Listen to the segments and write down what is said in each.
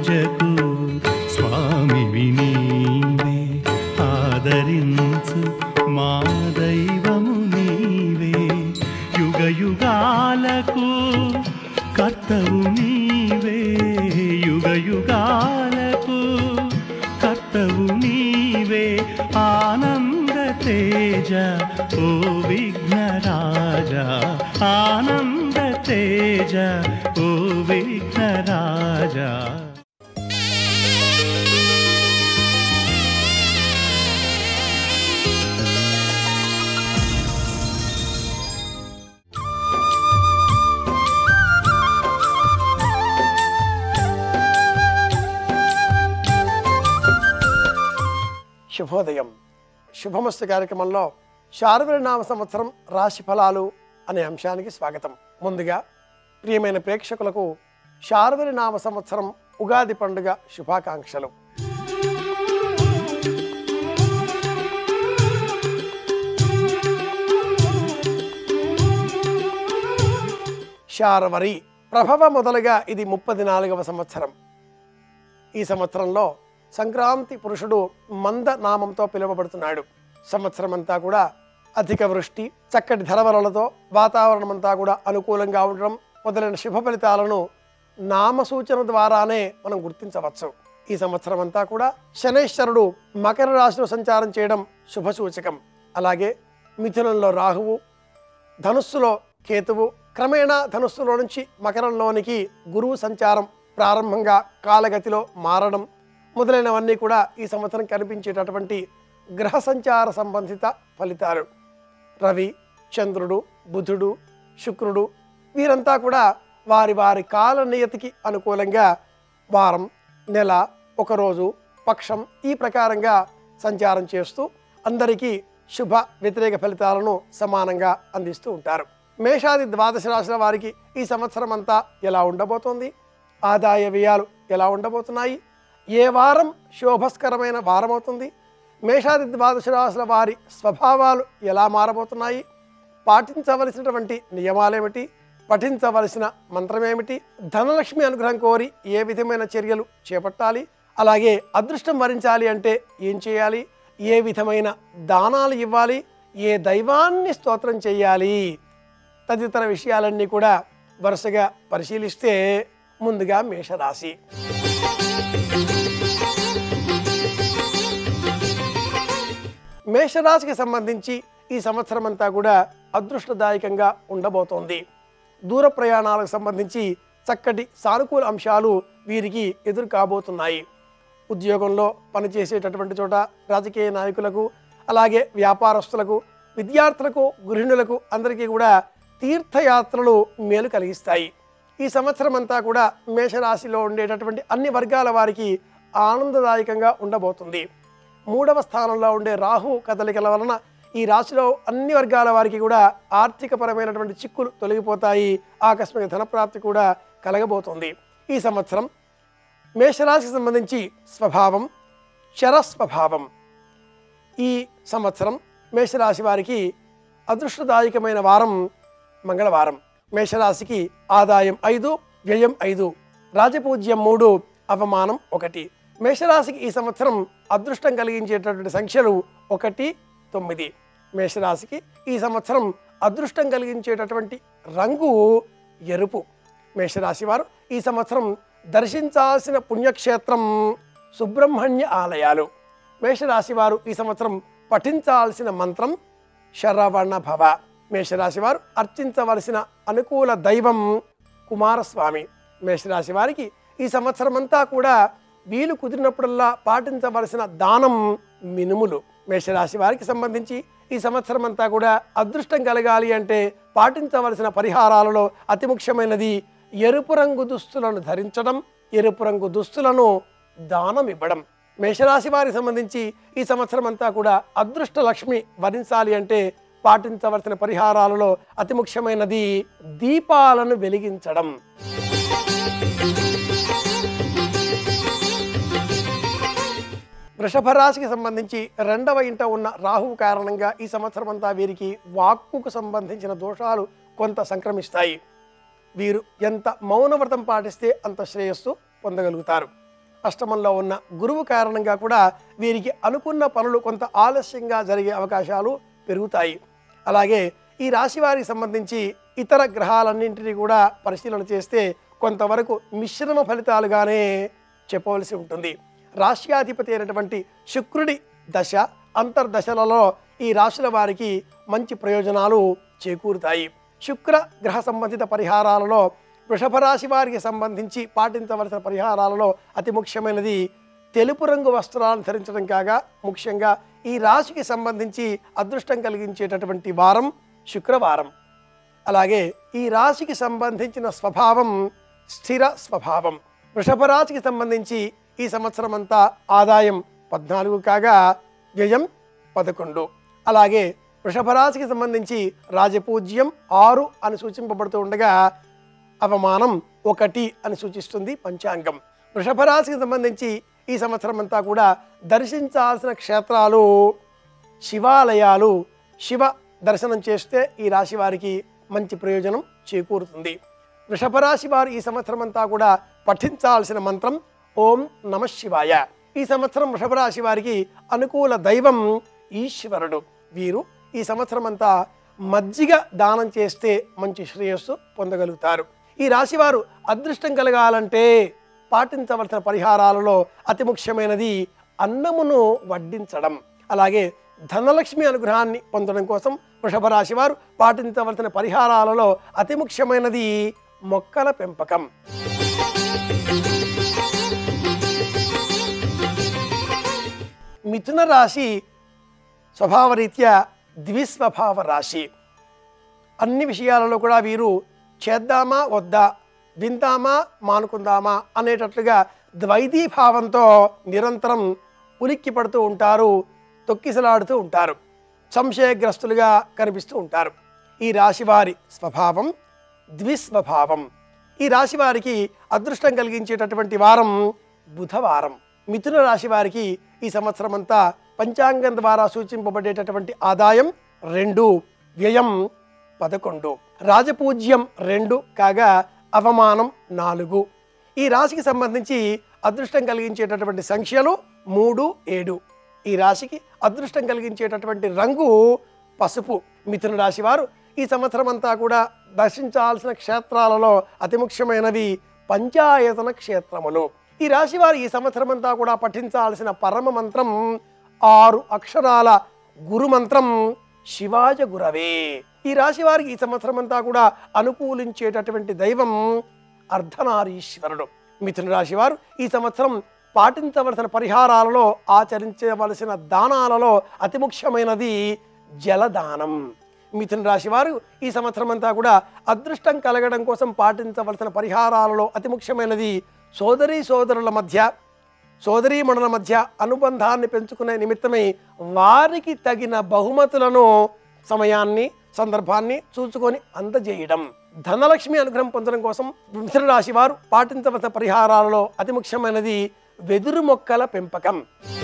పూజకు స్వామివి నీవే, ఆదరించు మా దైవము నీవే. యుగ యుగాలకు కర్తవు నీవే, యుగ యుగాలకు కర్తవు నీవే. ఆనంద తేజ ఓ విఘ్నరాజా, ఆనంద తేజ ఓ విఘ్నరాజా. శుభోదయం. శుభమస్తు కార్యక్రమంలో శార్వరి నామ సంవత్సరం రాశి ఫలాలు అనే అంశానికి స్వాగతం. ముందుగా ప్రియమైన ప్రేక్షకులకు శార్వరి నామ సంవత్సరం ఉగాది పండుగ శుభాకాంక్షలు. శార్వరి ప్రభవ మొదలుగా ఇది 34వ సంవత్సరం. ఈ సంవత్సరంలో సంక్రాంతి పురుషుడు మంద నామంతో పిలువబడుతున్నాడు. సంవత్సరం అంతా కూడా అధిక వృష్టి, చక్కటి ధరవలలతో వాతావరణం అంతా కూడా అనుకూలంగా ఉండడం మొదలైన శుభ ఫలితాలను నామసూచన ద్వారానే మనం గుర్తించవచ్చు. ఈ సంవత్సరం అంతా కూడా శనైశ్వరుడు మకర రాశిలో సంచారం చేయడం శుభసూచకం. అలాగే మిథునంలో రాహువు, ధనుస్సులో కేతువు, క్రమేణా ధనుస్సులో నుంచి మకరంలోనికి గురువు సంచారం ప్రారంభంగా కాలగతిలో మారడం మొదలైనవన్నీ కూడా ఈ సంవత్సరం కనిపించేటటువంటి గ్రహ సంచార సంబంధిత ఫలితాలు. రవి, చంద్రుడు, బుధుడు, శుక్రుడు వీరంతా కూడా వారి వారి కాల నియతికి అనుకూలంగా వారం, నెల, ఒకరోజు, పక్షం ఈ ప్రకారంగా సంచారం చేస్తూ అందరికీ శుభ వ్యతిరేక ఫలితాలను సమానంగా అందిస్తూ ఉంటారు. మేషాది ద్వాదశ రాశుల వారికి ఈ సంవత్సరం అంతా ఎలా ఉండబోతోంది, ఆదాయ వ్యయాలు ఎలా ఉండబోతున్నాయి, ఏ వారం శోభస్కరమైన వారం అవుతుంది, మేషాది ద్వాదశ రాశుల వారి స్వభావాలు ఎలా మారబోతున్నాయి, పాటించవలసినటువంటి నియమాలేమిటి, పఠించవలసిన మంత్రమేమిటి, ధనలక్ష్మి అనుగ్రహం కోరి ఏ విధమైన చర్యలు చేపట్టాలి, అలాగే అదృష్టం వరించాలి అంటే ఏం చేయాలి, ఏ విధమైన దానాలు ఇవ్వాలి, ఏ దైవాన్ని స్తోత్రం చేయాలి తదితర విషయాలన్నీ కూడా వరుసగా పరిశీలిస్తే ముందుగా మేషరాశి. మేషరాశికి సంబంధించి ఈ సంవత్సరం అంతా కూడా అదృష్టదాయకంగా ఉండబోతోంది. దూర ప్రయాణాలకు సంబంధించి చక్కటి సానుకూల అంశాలు వీరికి ఎదురు కాబోతున్నాయి. ఉద్యోగంలో పనిచేసేటటువంటి చోట రాజకీయ నాయకులకు, అలాగే వ్యాపారస్తులకు, విద్యార్థులకు, గృహిణులకు అందరికీ కూడా తీర్థయాత్రలు మేలు కలిగిస్తాయి. ఈ సంవత్సరం అంతా కూడా మేషరాశిలో ఉండేటటువంటి అన్ని వర్గాల వారికి ఆనందదాయకంగా ఉండబోతుంది. 3వ స్థానంలో ఉండే రాహు కదలికల వలన ఈ రాశిలో అన్ని వర్గాల వారికి కూడా ఆర్థికపరమైనటువంటి చిక్కులు తొలగిపోతాయి. ఆకస్మిక ధనప్రాప్తి కూడా కలగబోతుంది. ఈ సంవత్సరం మేషరాశికి సంబంధించి స్వభావం శరస్వభావం. ఈ సంవత్సరం మేషరాశి వారికి అదృష్టదాయకమైన వారం మంగళవారం. మేషరాశికి ఆదాయం 5, వ్యయం 5, రాజపూజ్యం 3, అవమానం 1. మేషరాశికి ఈ సంవత్సరం అదృష్టం కలిగించేటటువంటి సంఖ్యలు 1, 9. మేషరాశికి ఈ సంవత్సరం అదృష్టం కలిగించేటటువంటి రంగు ఎరుపు. మేషరాశి వారు ఈ సంవత్సరం దర్శించాల్సిన పుణ్యక్షేత్రం సుబ్రహ్మణ్య ఆలయాలు. మేషరాశి వారు ఈ సంవత్సరం పఠించాల్సిన మంత్రం శరవణ భవ. మేషరాశి వారు అర్చించవలసిన అనుకూల దైవం కుమారస్వామి. మేషరాశి వారికి ఈ సంవత్సరం అంతా కూడా వీలు కుదిరినప్పుడల్లా పాటించవలసిన దానం మినుములు. మేషరాశి వారికి సంబంధించి ఈ సంవత్సరం అంతా కూడా అదృష్టం కలగాలి అంటే పాటించవలసిన పరిహారాలలో అతి ముఖ్యమైనది ఎరుపు రంగు దుస్తులను ధరించడం, ఎరుపు రంగు దుస్తులను దానం ఇవ్వడం. మేషరాశి వారికి సంబంధించి ఈ సంవత్సరం అంతా కూడా అదృష్ట లక్ష్మి వరించాలి అంటే పాటించవలసిన పరిహారాలలో అతి ముఖ్యమైనది దీపాలను వెలిగించడం. వృషభ రాశికి సంబంధించి 2వ ఇంట ఉన్న రాహువు కారణంగా ఈ సంవత్సరం అంతా వీరికి వాక్కుకు సంబంధించిన దోషాలు కొంత సంక్రమిస్తాయి. వీరు ఎంత మౌనవ్రతం పాటిస్తే అంత శ్రేయస్సు పొందగలుగుతారు. అష్టమంలో ఉన్న గురువు కారణంగా కూడా వీరికి అనుకున్న పనులు కొంత ఆలస్యంగా జరిగే అవకాశాలు పెరుగుతాయి. అలాగే ఈ రాశి వారికి సంబంధించి ఇతర గ్రహాలన్నింటినీ కూడా పరిశీలన చేస్తే కొంతవరకు మిశ్రమ ఫలితాలుగానే చెప్పవలసి ఉంటుంది. రాశ్యాధిపతి అయినటువంటి శుక్రుడి దశ అంతర్దశలలో ఈ రాశుల వారికి మంచి ప్రయోజనాలు చేకూరుతాయి. శుక్ర గ్రహ సంబంధిత పరిహారాలలో వృషభ రాశి వారికి సంబంధించి పాటించవలసిన పరిహారాలలో అతి ముఖ్యమైనది తెలుపు రంగు వస్త్రాలను ధరించడం కాగా, ముఖ్యంగా ఈ రాశికి సంబంధించి అదృష్టం కలిగించేటటువంటి వారం శుక్రవారం. అలాగే ఈ రాశికి సంబంధించిన స్వభావం స్థిర స్వభావం. వృషభ రాశికి సంబంధించి ఈ సంవత్సరం అంతా ఆదాయం 14 కాగా వ్యయం 11. అలాగే వృషభ రాశికి సంబంధించి రాజపూజ్యం 6 అని సూచింపబడుతూ ఉండగా అవమానం 1 అని సూచిస్తుంది పంచాంగం. వృషభ రాశికి సంబంధించి ఈ సంవత్సరం అంతా కూడా దర్శించాల్సిన క్షేత్రాలు శివాలయాలు. శివ దర్శనం చేస్తే ఈ రాశి వారికి మంచి ప్రయోజనం చేకూరుతుంది. వృషభ రాశి వారు ఈ సంవత్సరం అంతా కూడా పఠించాల్సిన మంత్రం ఓం నమః శివాయ. ఈ సంవత్సరం వృషభ రాశి వారికి అనుకూల దైవం ఈశ్వరుడు. వీరు ఈ సంవత్సరం అంతా మజ్జిగ దానం చేస్తే మంచి శ్రేయస్సు పొందగలుగుతారు. ఈ రాశివారు అదృష్టం కలగాలంటే పాటించవలసిన పరిహారాలలో అతి ముఖ్యమైనది అన్నమును వడ్డించడం. అలాగే ధనలక్ష్మి అనుగ్రహాన్ని పొందడం కోసం వృషభ రాశి వారు పాటించవలసిన పరిహారాలలో అతి ముఖ్యమైనది మొక్కల పెంపకం. మిథున రాశి స్వభావరీత్యా ద్విస్వభావ రాశి. అన్ని విషయాలలో కూడా వీరు చేద్దామా వద్దా, విందామా మానుకుందామా అనేటట్లుగా ద్వైతీభావంతో నిరంతరం ఉలిక్కి పడుతూ ఉంటారు, తొక్కిసలాడుతూ ఉంటారు, సంశయగ్రస్తులుగా కనిపిస్తూ ఉంటారు. ఈ రాశివారి స్వభావం ద్విస్వభావం. ఈ రాశి వారికి అదృష్టం కలిగించేటటువంటి వారం బుధవారం. మిథున రాశి వారికి ఈ సంవత్సరం అంతా పంచాంగం ద్వారా సూచింపబడేటటువంటి ఆదాయం 2, వ్యయం 11, రాజపూజ్యం 2 కాగా అవమానం 4. ఈ రాశికి సంబంధించి అదృష్టం కలిగించేటటువంటి సంఖ్యలు 3, 7. ఈ రాశికి అదృష్టం కలిగించేటటువంటి రంగు పసుపు. మిథున రాశి వారు ఈ సంవత్సరం అంతా కూడా దర్శించాల్సిన క్షేత్రాలలో అతి ముఖ్యమైనవి పంచాయతన క్షేత్రములు. ఈ రాశి వారు ఈ సంవత్సరం అంతా కూడా పఠించాల్సిన పరమ మంత్రం 6 అక్షరాల గురు మంత్రం శివాయ గురవే. ఈ రాశి వారికి ఈ సంవత్సరం అంతా కూడా అనుకూలించేటటువంటి దైవం అర్ధనారీశ్వరుడు. మిథున రాశి వారు ఈ సంవత్సరం పాటించవలసిన పరిహారాలలో ఆచరించవలసిన దానాలలో అతి ముఖ్యమైనది జలదానం. మిథున రాశి వారు ఈ సంవత్సరం అంతా కూడా అదృష్టం కలగడం కోసం పాటించవలసిన పరిహారాలలో అతి ముఖ్యమైనది సోదరీమణుల మధ్య అనుబంధాన్ని పెంచుకునే నిమిత్తమై వారికి తగిన బహుమతులను సమయాన్ని సందర్భాన్ని చూసుకొని అందజేయడం. ధనలక్ష్మి అనుగ్రహం పొందడం కోసం మిథున రాశి వారు పాటించవలసిన పరిహారాలలో అతి ముఖ్యమైనది వెదురు మొక్కల పెంపకం.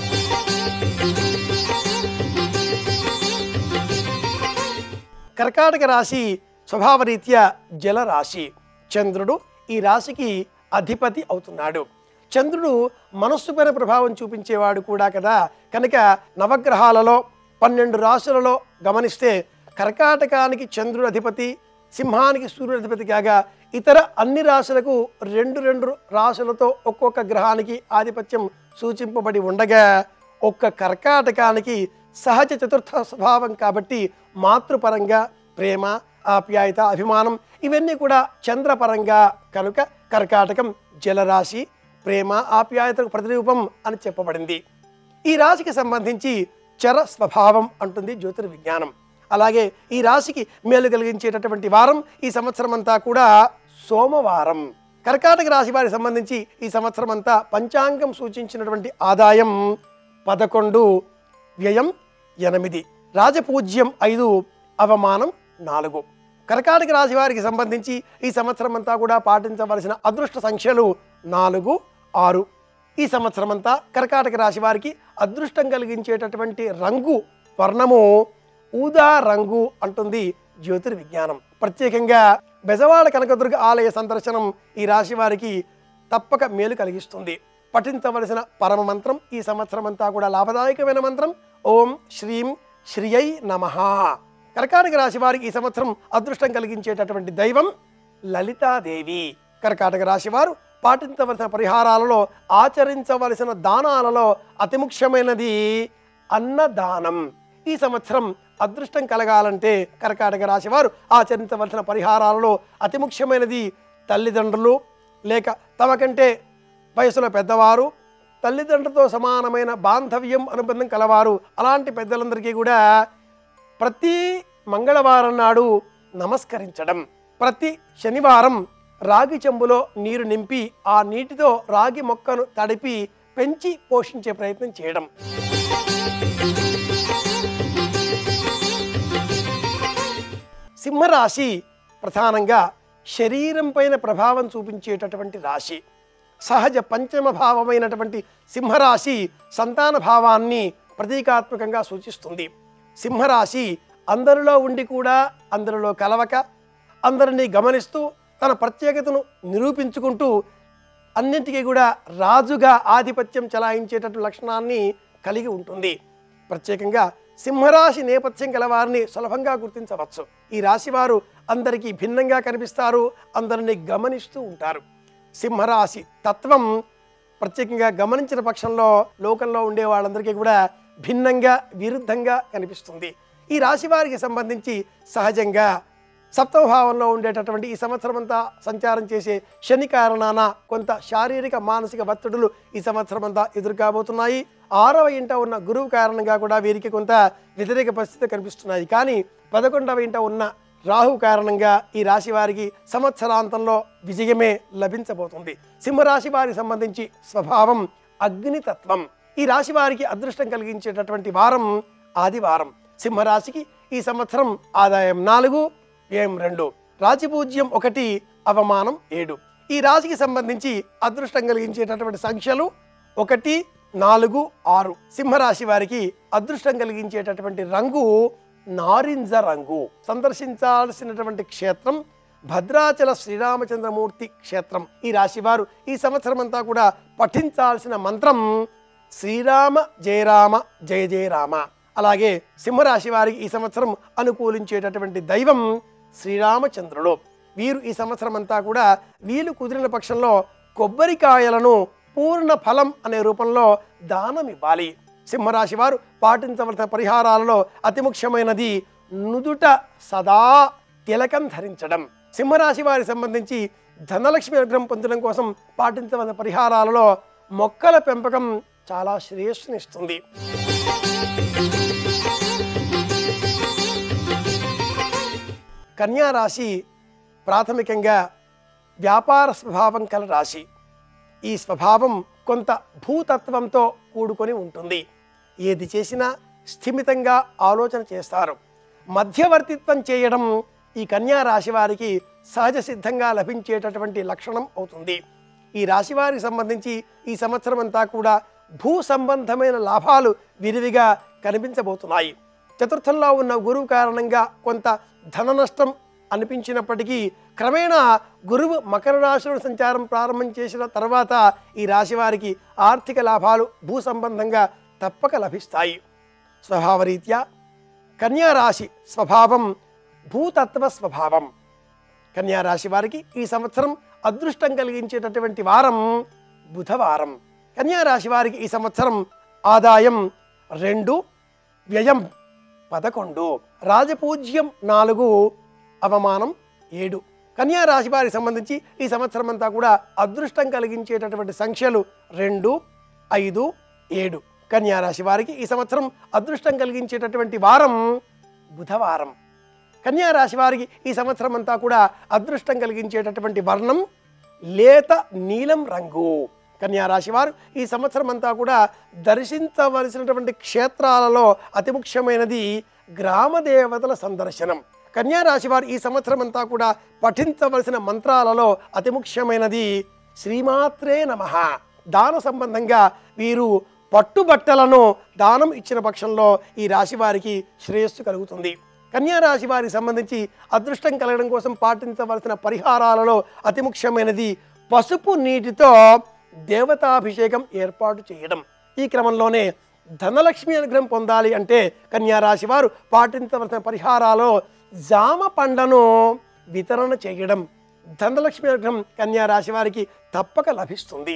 కర్కాటక రాశి స్వభావరీత్యా జలరాశి. చంద్రుడు ఈ రాశికి అధిపతి అవుతున్నాడు. చంద్రుడు మనస్సు పైన ప్రభావం చూపించేవాడు కూడా కదా. కనుక నవగ్రహాలలో 12 రాశులలో గమనిస్తే కర్కాటకానికి చంద్రుడు అధిపతి, సింహానికి సూర్యుడు అధిపతి కాగా ఇతర అన్ని రాశులకు 2 రాశులతో ఒక్కొక్క గ్రహానికి ఆధిపత్యం సూచింపబడి ఉండగా ఒక్క కర్కాటకానికి సహజ చతుర్థ స్వభావం కాబట్టి మాతృపరంగా ప్రేమ, ఆప్యాయత, అభిమానం ఇవన్నీ కూడా చంద్రపరంగా కనుక కర్కాటకం జలరాశి, ప్రేమ ఆప్యాయతకు ప్రతిరూపం అని చెప్పబడింది. ఈ రాశికి సంబంధించి చర స్వభావం అంటుంది జ్యోతిర్విజ్ఞానం. అలాగే ఈ రాశికి మేలు కలిగించేటటువంటి వారం ఈ సంవత్సరం అంతా కూడా సోమవారం. కర్కాటక రాశి వారికి సంబంధించి ఈ సంవత్సరం అంతా పంచాంగం సూచించినటువంటి ఆదాయం 11, వ్యయం 8, రాజపూజ్యం 5, అవమానం 4. కర్కాటక రాశి వారికి సంబంధించి ఈ సంవత్సరం అంతా కూడా పాటించవలసిన అదృష్ట సంఖ్యలు 4, 6. ఈ సంవత్సరం అంతా కర్కాటక రాశి వారికి అదృష్టం కలిగించేటటువంటి రంగు వర్ణము ఊదా రంగు అంటుంది జ్యోతిర్విజ్ఞానం. ప్రత్యేకంగా బెజవాడ కనకదుర్గ ఆలయ సందర్శనం ఈ రాశి వారికి తప్పక మేలు కలిగిస్తుంది. పఠించవలసిన పరమ మంత్రం ఈ సంవత్సరం అంతా కూడా లాభదాయకమైన మంత్రం ఓం శ్రీం శ్రియై నమః. కర్కాటక రాశి వారికి ఈ సంవత్సరం అదృష్టం కలిగించేటటువంటి దైవం లలితాదేవి. కర్కాటక రాశి వారు పాటించవలసిన పరిహారాలలో, ఆచరించవలసిన దానాలలో అతి ముఖ్యమైనది అన్నదానం. ఈ సంవత్సరం అదృష్టం కలగాలంటే కర్కాటక రాశి వారు ఆచరించవలసిన పరిహారాలలో అతి ముఖ్యమైనది తల్లిదండ్రులు లేక తమకంటే వయసులో పెద్దవారు, తల్లిదండ్రులతో సమానమైన బాంధవ్యం అనుబంధం కలవారు, అలాంటి పెద్దలందరికీ కూడా ప్రతి మంగళవారం నాడు నమస్కరించడం, ప్రతి శనివారం రాగి చెంబులో నీరు నింపి ఆ నీటితో రాగి మొక్కను తడిపి పెంచి పోషించే ప్రయత్నం చేయడం. సింహరాశి ప్రధానంగా శరీరం పైన ప్రభావం చూపించేటటువంటి రాశి. సహజ పంచమ భావమైనటువంటి సింహరాశి సంతాన భావాన్ని ప్రతీకాత్మకంగా సూచిస్తుంది. సింహరాశి అందరిలో ఉండి కూడా అందరిలో కలవక, అందరినీ గమనిస్తూ తన ప్రత్యేకతను నిరూపించుకుంటూ అన్నింటికీ కూడా రాజుగా ఆధిపత్యం చెలాయించేటటువంటి లక్షణాన్ని కలిగి ఉంటుంది. ప్రత్యేకంగా సింహరాశి నేపథ్యం గలవారిని సులభంగా గుర్తించవచ్చు. ఈ రాశివారు అందరికీ భిన్నంగా కనిపిస్తారు, అందరినీ గమనిస్తూ ఉంటారు. సింహరాశి తత్వం ప్రత్యేకంగా గమనించిన పక్షంలో లోకంలో ఉండే వాళ్ళందరికీ కూడా భిన్నంగా విరుద్ధంగా కనిపిస్తుంది. ఈ రాశి వారికి సంబంధించి సహజంగా సప్తమ భావంలో ఉండేటటువంటి ఈ సంవత్సరం అంతా సంచారం చేసే శని కారణాన కొంత శారీరక మానసిక ఒత్తిడులు ఈ సంవత్సరం అంతా ఎదురు కాబోతున్నాయి. 6వ ఇంట ఉన్న గురువు కారణంగా కూడా వీరికి కొంత వ్యతిరేక పరిస్థితి కనిపిస్తున్నాయి. కానీ 11వ ఇంట ఉన్న రాహు కారణంగా ఈ రాశి వారికి సంవత్సరాంతంలో విజయమే లభించబోతుంది. సింహరాశి వారికి సంబంధించి స్వభావం అగ్నితత్వం. ఈ రాశి వారికి అదృష్టం కలిగించేటటువంటి వారం ఆదివారం. సింహరాశికి ఈ సంవత్సరం ఆదాయం 4, వ్యయం 2, రాజపూజ్యం 1, అవమానం 7. ఈ రాశికి సంబంధించి అదృష్టం కలిగించేటటువంటి సంఖ్యలు 1, 4, 6. సింహరాశి వారికి అదృష్టం కలిగించేటటువంటి రంగు నారింజ రంగు. సందర్శించాల్సినటువంటి క్షేత్రం భద్రాచల శ్రీరామచంద్రమూర్తి క్షేత్రం. ఈ రాశి వారు ఈ సంవత్సరం అంతా కూడా పఠించాల్సిన మంత్రం శ్రీరామ జయ రామ జయ జయ రామ. అలాగే సింహరాశి వారికి ఈ సంవత్సరం అనుకూలించేటటువంటి దైవం శ్రీరామచంద్రుడు. వీరు ఈ సంవత్సరం అంతా కూడా వీలు కుదిరిన పక్షంలో కొబ్బరికాయలను పూర్ణ ఫలం అనే రూపంలో దానం ఇవ్వాలి. సింహరాశి వారు పాటించవలసిన పరిహారాలలో అతి ముఖ్యమైనది నుదుట సదా తిలకం ధరించడం. సింహరాశి వారికి సంబంధించి ధనలక్ష్మి అనుగ్రహం పొందడం కోసం పాటించవలసిన పరిహారాలలో మొక్కల పెంపకం చాలా శ్రేయస్సునిస్తుంది. కన్యా రాశి ప్రాథమికంగా వ్యాపార స్వభావం కల రాశి. ఈ స్వభావం కొంత భూతత్వంతో కూడుకొని ఉంటుంది. ఏది చేసినా స్థిమితంగా ఆలోచన చేస్తారు. మధ్యవర్తిత్వం చేయడం ఈ కన్యా రాశి వారికి సహజ సిద్ధంగా లభించేటటువంటి లక్షణం అవుతుంది. ఈ రాశి వారికి సంబంధించి ఈ సంవత్సరం అంతా కూడా భూ సంబంధమైన లాభాలు విరివిగా కనిపించబోతున్నాయి. చతుర్థంలో ఉన్న గురువు కారణంగా కొంత ధన నష్టం అనిపించినప్పటికీ క్రమేణా గురువు మకర రాశిలో సంచారం ప్రారంభం చేసిన తర్వాత ఈ రాశి వారికి ఆర్థిక లాభాలు భూ సంబంధంగా తప్పక లభిస్తాయి. స్వభావరీత్యా కన్యా రాశి స్వభావం భూతత్వ స్వభావం. కన్యా రాశి వారికి ఈ సంవత్సరం అదృష్టం కలిగించేటటువంటి వారం బుధవారం. కన్యా రాశి వారికి ఈ సంవత్సరం ఆదాయం 2, వ్యయం 11, రాజపూజ్యం 4, అవమానం 7. కన్యా రాశి వారికి సంబంధించి ఈ సంవత్సరం అంతా కూడా అదృష్టం కలిగించేటటువంటి సంఖ్యలు 2, 5, 7. కన్యా రాశి వారికి ఈ సంవత్సరం అదృష్టం కలిగించేటటువంటి వారం బుధవారం. కన్యా రాశి వారికి ఈ సంవత్సరం అంతా కూడా అదృష్టం కలిగించేటటువంటి వర్ణం లేత నీలం రంగు. కన్యా రాశి వారు ఈ సంవత్సరం అంతా కూడా దర్శించవలసినటువంటి క్షేత్రాలలో అతి ముఖ్యమైనది గ్రామ దేవతల సందర్శనం. కన్యా రాశి వారు ఈ సంవత్సరం అంతా కూడా పఠించవలసిన మంత్రాలలో అతి ముఖ్యమైనది శ్రీమాత్రే నమః. దాన సంబంధంగా వీరు పట్టుబట్టలను దానం ఇచ్చిన పక్షంలో ఈ రాశి వారికి శ్రేయస్సు కలుగుతుంది. కన్యా రాశి వారికి సంబంధించి అదృష్టం కలగడం కోసం పాటించవలసిన పరిహారాలలో అతి ముఖ్యమైనది పసుపు నీటితో దేవతాభిషేకం ఏర్పాటు చేయడం. ఈ క్రమంలోనే ధనలక్ష్మి అనుగ్రహం పొందాలి అంటే కన్యా రాశి వారు పాటించవలసిన పరిహారాలు జామ పండ్లను వితరణ చేయడం. ధనలక్ష్మి అనుగ్రహం కన్యా రాశి వారికి తప్పక లభిస్తుంది.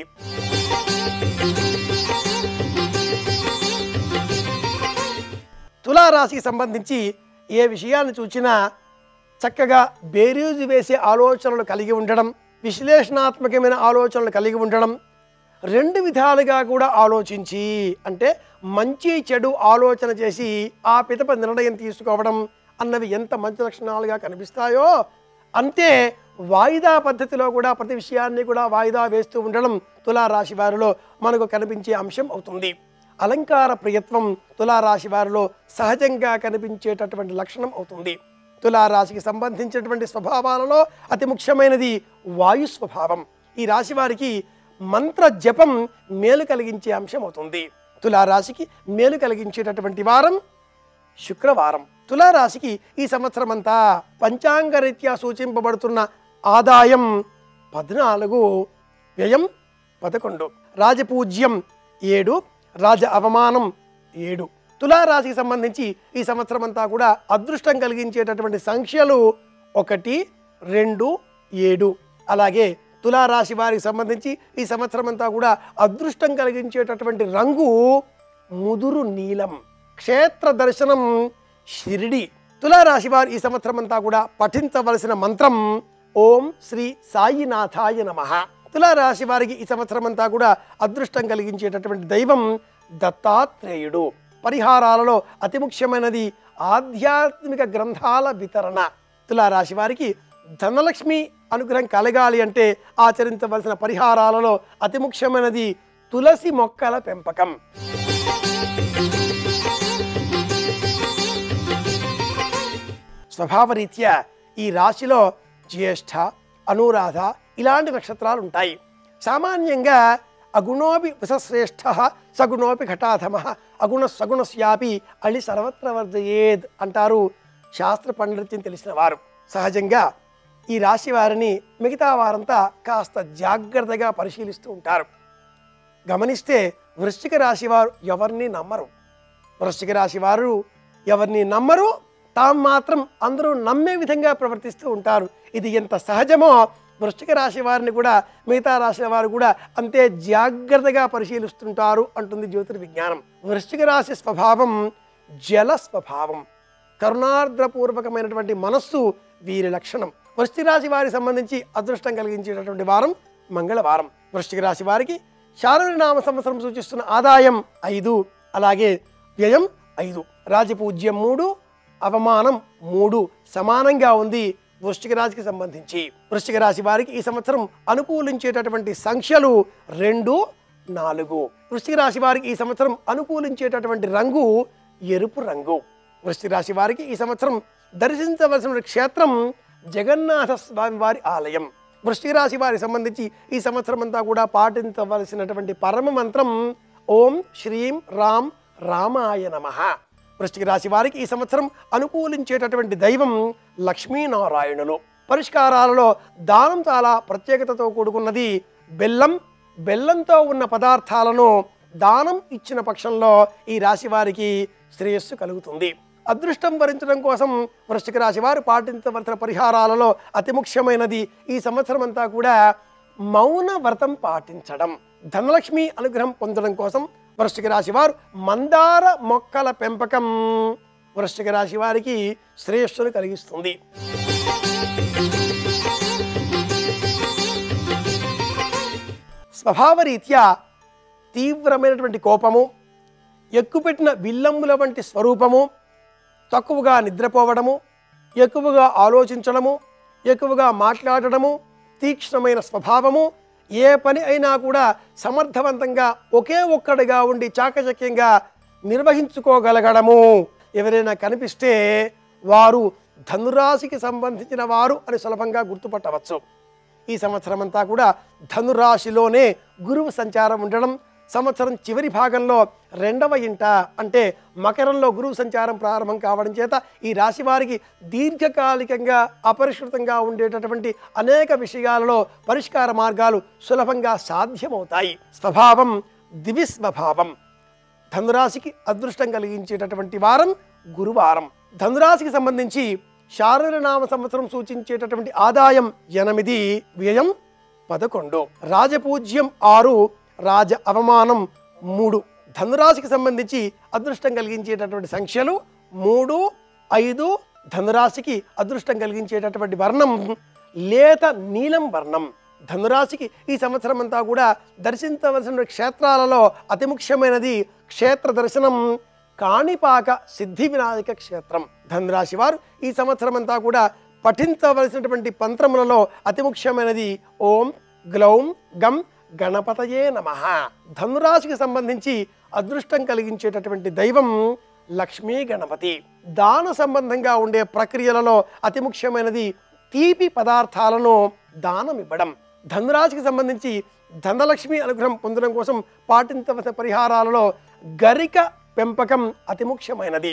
తులారాశికి సంబంధించి ఏ విషయాన్ని చూసినా చక్కగా బేరీజు వేసే ఆలోచనలు కలిగి ఉండడం, విశ్లేషణాత్మకమైన ఆలోచనలు కలిగి ఉండడం, రెండు విధాలుగా కూడా ఆలోచించి అంటే మంచి చెడు ఆలోచన చేసి ఆ పిదప నిర్ణయం తీసుకోవడం అన్నవి ఎంత మంచి లక్షణాలుగా కనిపిస్తాయో అంతే వాయిదా పద్ధతిలో కూడా ప్రతి విషయాన్ని కూడా వాయిదా వేస్తూ ఉండడం తులారాశి వారిలో మనకు కనిపించే అంశం అవుతుంది. అలంకార ప్రియత్వం తులారాశి వారిలో సహజంగా కనిపించేటటువంటి లక్షణం అవుతుంది. తులారాశికి సంబంధించినటువంటి స్వభావాలలో అతి ముఖ్యమైనది వాయు స్వభావం. ఈ రాశి వారికి మంత్ర జపం మేలు కలిగించే అంశం అవుతుంది. తులారాశికి మేలు కలిగించేటటువంటి వారం శుక్రవారం. తులారాశికి ఈ సంవత్సరం అంతా పంచాంగరీత్యా సూచింపబడుతున్న ఆదాయం 14, వ్యయం 11, రాజపూజ్యం 7, రాజ అవమానం 7. తులారాశికి సంబంధించి ఈ సంవత్సరం అంతా కూడా అదృష్టం కలిగించేటటువంటి సంఖ్యలు 1, 2, 7. అలాగే తులారాశి వారికి సంబంధించి ఈ సంవత్సరం అంతా కూడా అదృష్టం కలిగించేటటువంటి రంగు ముదురు నీలం. క్షేత్ర దర్శనం షిరిడి. తులారాశి వారు ఈ సంవత్సరం అంతా కూడా పఠించవలసిన మంత్రం ఓం శ్రీ సాయినాథాయ నమః. తులారాశి వారికి ఈ సంవత్సరం అంతా కూడా అదృష్టం కలిగించేటటువంటి దైవం దత్తాత్రేయుడు. పరిహారాలలో అతి ముఖ్యమైనది ఆధ్యాత్మిక గ్రంథాల వితరణ. తులారాశి వారికి ధనలక్ష్మి అనుగ్రహం కలగాలి అంటే ఆచరించవలసిన పరిహారాలలో అతి ముఖ్యమైనది తులసి మొక్కల పెంపకం. స్వభావరీత్యా ఈ రాశిలో జ్యేష్ఠ, అనురాధ ఇలాంటి నక్షత్రాలు ఉంటాయి. సామాన్యంగా అగుణోపి విశ్రేష్ఠ సగుణోపి ఘటాధమ అగుణ సగుణస్యాపి అళి సర్వత్ర వర్జయేద్ అంటారు శాస్త్ర పండిత్యం తెలిసిన వారు. సహజంగా ఈ రాశి వారిని మిగతా వారంతా కాస్త జాగ్రత్తగా పరిశీలిస్తూ ఉంటారు. గమనిస్తే వృశ్చిక రాశి వారు ఎవరిని నమ్మరు. వృశ్చిక రాశి వారు ఎవరిని నమ్మరు, తాము మాత్రం అందరూ నమ్మే విధంగా ప్రవర్తిస్తూ ఉంటారు. ఇది ఎంత సహజమో వృశ్చిక రాశి వారిని కూడా మిగతా రాశి వారు కూడా అంతే జాగ్రత్తగా పరిశీలిస్తుంటారు అంటుంది జ్యోతిర్విజ్ఞానం. వృశ్చిక రాశి స్వభావం జల స్వభావం. కరుణార్ద్రపూర్వకమైనటువంటి మనస్సు వీరి లక్షణం. వృశ్చిక రాశి వారికి సంబంధించి అదృష్టం కలిగించేటటువంటి వారం మంగళవారం. వృశ్చిక రాశి వారికి శార్వరినామ సంవత్సరం సూచిస్తున్న ఆదాయం 5, అలాగే వ్యయం 5, రాజపూజ్యం 3, అవమానం 3 సమానంగా ఉంది వృశ్చిక రాశికి సంబంధించి. వృశ్చిక రాశి వారికి ఈ సంవత్సరం అనుకూలించేటటువంటి సంఖ్యలు 2, 4. వృశ్చిక రాశి వారికి ఈ సంవత్సరం అనుకూలించేటటువంటి రంగు ఎరుపు రంగు. వృశ్చిక రాశి వారికి ఈ సంవత్సరం దర్శించవలసిన క్షేత్రం జగన్నాథ స్వామి వారి ఆలయం. వృశ్చిక రాశి వారికి సంబంధించి ఈ సంవత్సరం అంతా కూడా పాటించవలసినటువంటి పరమ మంత్రం ఓం శ్రీం రామ్ రామాయ నమః. వృశ్చిక రాశి వారికి ఈ సంవత్సరం అనుకూలించేటటువంటి దైవం లక్ష్మీనారాయణులు. పరిష్కారాలలో దానం చాలా ప్రత్యేకతతో కూడుకున్నది. బెల్లంతో ఉన్న పదార్థాలను దానం ఇచ్చిన పక్షంలో ఈ రాశి వారికి శ్రేయస్సు కలుగుతుంది. అదృష్టం వరించడం కోసం వృశ్చిక రాశి వారు పాటించవలసిన పరిహారాలలో అతి ముఖ్యమైనది ఈ సంవత్సరం అంతా కూడా మౌన వ్రతం పాటించడం. ధనలక్ష్మి అనుగ్రహం పొందడం కోసం వృశ్చిక రాశి వారు మందార మొక్కల పెంపకం వృశ్చిక రాశి వారికి శ్రేయస్సును కలిగిస్తుంది. స్వభావరీత్యా తీవ్రమైనటువంటి కోపము, ఎక్కుపెట్టిన విల్లంబుల వంటి స్వరూపము, తక్కువగా నిద్రపోవడము, ఎక్కువగా ఆలోచించడము, ఎక్కువగా మాట్లాడడము, తీక్ష్ణమైన స్వభావము, ఏ పని అయినా కూడా సమర్థవంతంగా ఒకే ఒక్కడిగా ఉండి చాకచక్యంగా నిర్వహించుకోగలగడము ఎవరైనా కనిపిస్తే వారు ధనురాశికి సంబంధించిన వారు అని సులభంగా గుర్తుపట్టవచ్చు. ఈ సంవత్సరం అంతా కూడా ధనురాశిలోనే గురువు సంచారం ఉండడం, సంవత్సరం చివరి భాగంలో 2వ ఇంట అంటే మకరంలో గురువు సంచారం ప్రారంభం కావడం చేత ఈ రాశి వారికి దీర్ఘకాలికంగా అపరిష్కృతంగా ఉండేటటువంటి అనేక విషయాలలో పరిష్కార మార్గాలు సులభంగా సాధ్యమవుతాయి. స్వభావం దివిస్వభావం. ధనురాశికి అదృష్టం కలిగించేటటువంటి వారం గురువారం. ధనురాశికి సంబంధించి శార్వరినామ సంవత్సరం సూచించేటటువంటి ఆదాయం 8, వ్యయం 11, రాజపూజ్యం 6, రాజ అవమానం 3. ధనురాశికి సంబంధించి అదృష్టం కలిగించేటటువంటి సంఖ్యలు 3, 5. ధనురాశికి అదృష్టం కలిగించేటటువంటి వర్ణం లేత నీలం వర్ణం. ధనురాశికి ఈ సంవత్సరం అంతా కూడా దర్శించవలసిన క్షేత్రాలలో అతి ముఖ్యమైనది క్షేత్ర దర్శనం కాణిపాక సిద్ధి వినాయక క్షేత్రం. ధనురాశి వారు ఈ సంవత్సరం అంతా కూడా పఠించవలసినటువంటి మంత్రములలో అతి ముఖ్యమైనది ఓం గ్లౌం గం గణపతయే నమః. ధనురాశికి సంబంధించి అదృష్టం కలిగించేటటువంటి దైవం లక్ష్మీ గణపతి. దాన సంబంధంగా ఉండే ప్రక్రియలలో అతి ముఖ్యమైనది తీపి పదార్థాలను దానం ఇవ్వడం. ధనురాశికి సంబంధించి ధనలక్ష్మి అనుగ్రహం పొందడం కోసం పాటించవలసిన పరిహారాలలో గరిక పెంపకం అతి ముఖ్యమైనది.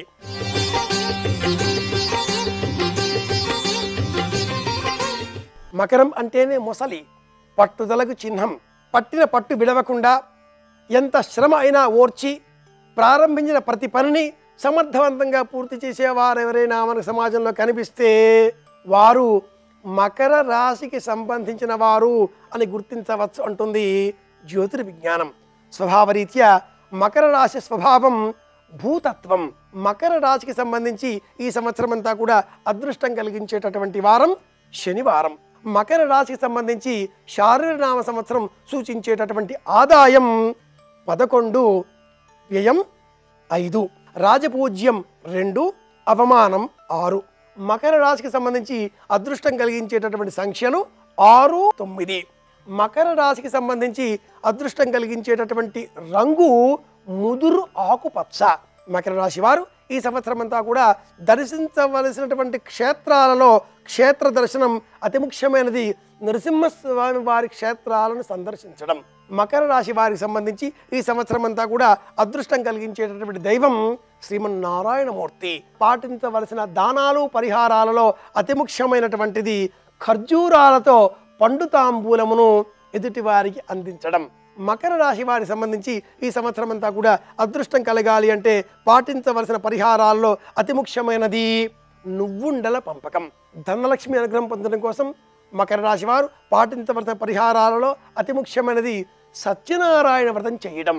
మకరం అంటేనే మొసలి, పట్టుదలకు చిహ్నం. పట్టిన పట్టు విడవకుండా ఎంత శ్రమ అయినా ఓర్చి ప్రారంభించిన ప్రతి పనిని సమర్థవంతంగా పూర్తి చేసేవారు ఎవరైనా మన సమాజంలో కనిపిస్తే వారు మకర రాశికి సంబంధించిన వారు అని గుర్తించవచ్చు అంటుంది జ్యోతిర్విజ్ఞానం. స్వభావరీత్యా మకర రాశి స్వభావం భూతత్వం. మకర రాశికి సంబంధించి ఈ సంవత్సరం అంతా కూడా అదృష్టం కలిగించేటటువంటి వారం శనివారం. మకర రాశికి సంబంధించి శార్వరినామ సంవత్సరం సూచించేటటువంటి ఆదాయం 11, వ్యయం 5, రాజపూజ్యం 2, అవమానం 6. మకర రాశికి సంబంధించి అదృష్టం కలిగించేటటువంటి సంఖ్యలు 6, 9. మకర రాశికి సంబంధించి అదృష్టం కలిగించేటటువంటి రంగు ముదురు ఆకుపచ్చ. మకర రాశి వారు ఈ సంవత్సరం అంతా కూడా దర్శించవలసినటువంటి క్షేత్రాలలో క్షేత్ర దర్శనం అతి ముఖ్యమైనది నరసింహస్వామి వారి క్షేత్రాలను సందర్శించడం. మకర రాశి వారికి సంబంధించి ఈ సంవత్సరం అంతా కూడా అదృష్టం కలిగించేటటువంటి దైవం శ్రీమన్నారాయణమూర్తి. పాటించవలసిన దానాలు పరిహారాలలో అతి ముఖ్యమైనటువంటిది ఖర్జూరాలతో పండు తాంబూలమును ఎదుటి వారికి అందించడం. మకర రాశి వారికి సంబంధించి ఈ సంవత్సరం అంతా కూడా అదృష్టం కలగాలి అంటే పాటించవలసిన పరిహారాల్లో అతి ముఖ్యమైనది నువ్వుండల పంపకం. ధనలక్ష్మి అనుగ్రహం పొందడం కోసం మకర రాశి వారు పాటించవలసిన పరిహారాలలో అతి ముఖ్యమైనది సత్యనారాయణ వ్రతం చేయడం.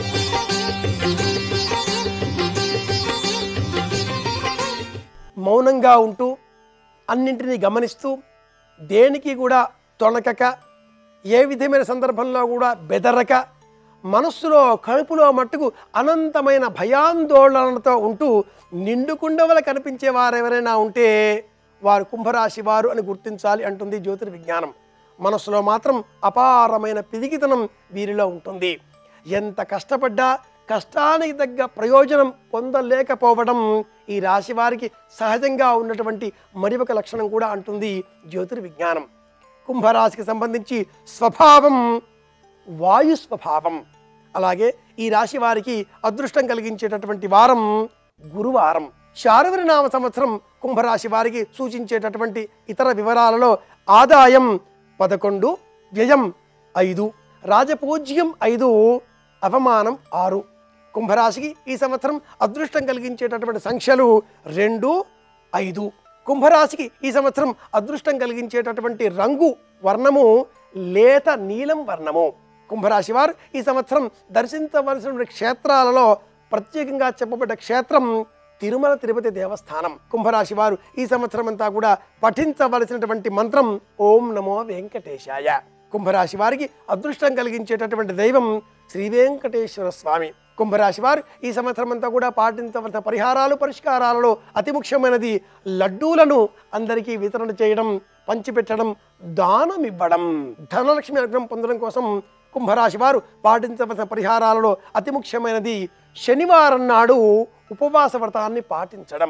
మౌనంగా ఉంటూ అన్నింటినీ గమనిస్తూ దేనికి కూడా తొణకక ఏ విధమైన సందర్భంలో కూడా బెదరక మనస్సులో కడుపులో మట్టుకు అనంతమైన భయాందోళనలతో ఉంటూ నిండుకుండవల కనిపించే వారు ఎవరైనా ఉంటే వారు కుంభరాశి వారు అని గుర్తించాలి అంటుంది జ్యోతిర్విజ్ఞానం. మనస్సులో మాత్రం అపారమైన పిదిగితనం వీరిలో ఉంటుంది. ఎంత కష్టపడ్డా కష్టానికి తగ్గ ప్రయోజనం పొందలేకపోవడం ఈ రాశి వారికి సహజంగా ఉన్నటువంటి మరి ఒక లక్షణం కూడా అంటుంది జ్యోతిర్విజ్ఞానం. కుంభరాశికి సంబంధించి స్వభావం వాయు స్వభావం. అలాగే ఈ రాశి వారికి అదృష్టం కలిగించేటటువంటి వారం గురువారం. శార్వరినామ సంవత్సరం కుంభరాశి వారికి సూచించేటటువంటి ఇతర వివరాలలో ఆదాయం 11, వ్యయం 5, రాజపూజ్యం 5, అవమానం 6. కుంభరాశికి ఈ సంవత్సరం అదృష్టం కలిగించేటటువంటి సంఖ్యలు 2, 5. కుంభరాశికి ఈ సంవత్సరం అదృష్టం కలిగించేటటువంటి రంగు వర్ణము లేత నీలం వర్ణము. కుంభరాశి వారు ఈ సంవత్సరం దర్శించవలసిన క్షేత్రాలలో ప్రత్యేకంగా చెప్పబడ్డ క్షేత్రం తిరుమల తిరుపతి దేవస్థానం. కుంభరాశి వారు ఈ సంవత్సరం అంతా కూడా పఠించవలసినటువంటి మంత్రం ఓం నమో వెంకటేశాయ. కుంభరాశి వారికి అదృష్టం కలిగించేటటువంటి దైవం శ్రీ వెంకటేశ్వర స్వామి. కుంభరాశి వారు ఈ సంవత్సరం అంతా కూడా పాటించవలసిన పరిహారాలు పరిష్కారాలలో అతి ముఖ్యమైనది లడ్డూలను అందరికీ వితరణ చేయడం, పంచిపెట్టడం, దానం ఇవ్వడం. ధనలక్ష్మి అనుగ్రహం పొందడం కోసం కుంభరాశి వారు పాటించవలసిన పరిహారాలలో అతి ముఖ్యమైనది శనివారం నాడు ఉపవాస వ్రతాన్ని పాటించడం.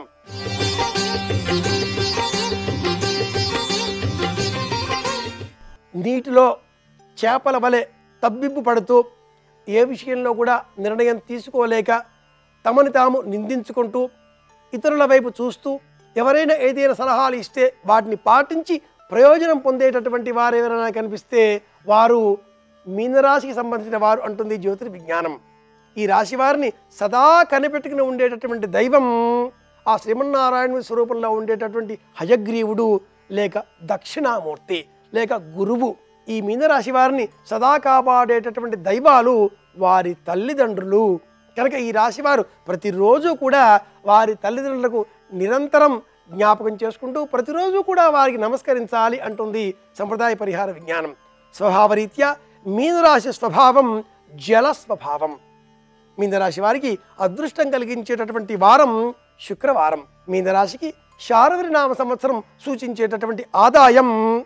నీటిలో చేపల వలె తబ్బిబ్బు పడుతూ ఏ విషయంలో కూడా నిర్ణయం తీసుకోలేక తమని తాము నిందించుకుంటూ ఇతరుల వైపు చూస్తూ ఎవరైనా ఏదైనా సలహాలు ఇస్తే వాటిని పాటించి ప్రయోజనం పొందేటటువంటి వారు ఎవరైనా కనిపిస్తే వారు మీనరాశికి సంబంధించిన వారు అంటుంది జ్యోతిర్విజ్ఞానం. ఈ రాశి వారిని సదా కనిపెట్టుకుని ఉండేటటువంటి దైవం ఆ శ్రీమన్నారాయణుడి స్వరూపంలో ఉండేటటువంటి హయగ్రీవుడు లేక దక్షిణామూర్తి లేక గురువు. ఈ మీనరాశి వారిని సదా కాపాడేటటువంటి దైవాలు వారి తల్లిదండ్రులు. కనుక ఈ రాశివారు ప్రతిరోజు కూడా వారి తల్లిదండ్రులకు నిరంతరం జ్ఞాపకం చేసుకుంటూ ప్రతిరోజు కూడా వారికి నమస్కరించాలి అంటుంది సంప్రదాయ పరిహార విజ్ఞానం. స్వభావరీత్యా మీనరాశి స్వభావం జల స్వభావం. మీనరాశి వారికి అదృష్టం కలిగించేటటువంటి వారం శుక్రవారం. మీనరాశికి శార్వరి నామ సంవత్సరం సూచించేటటువంటి ఆదాయం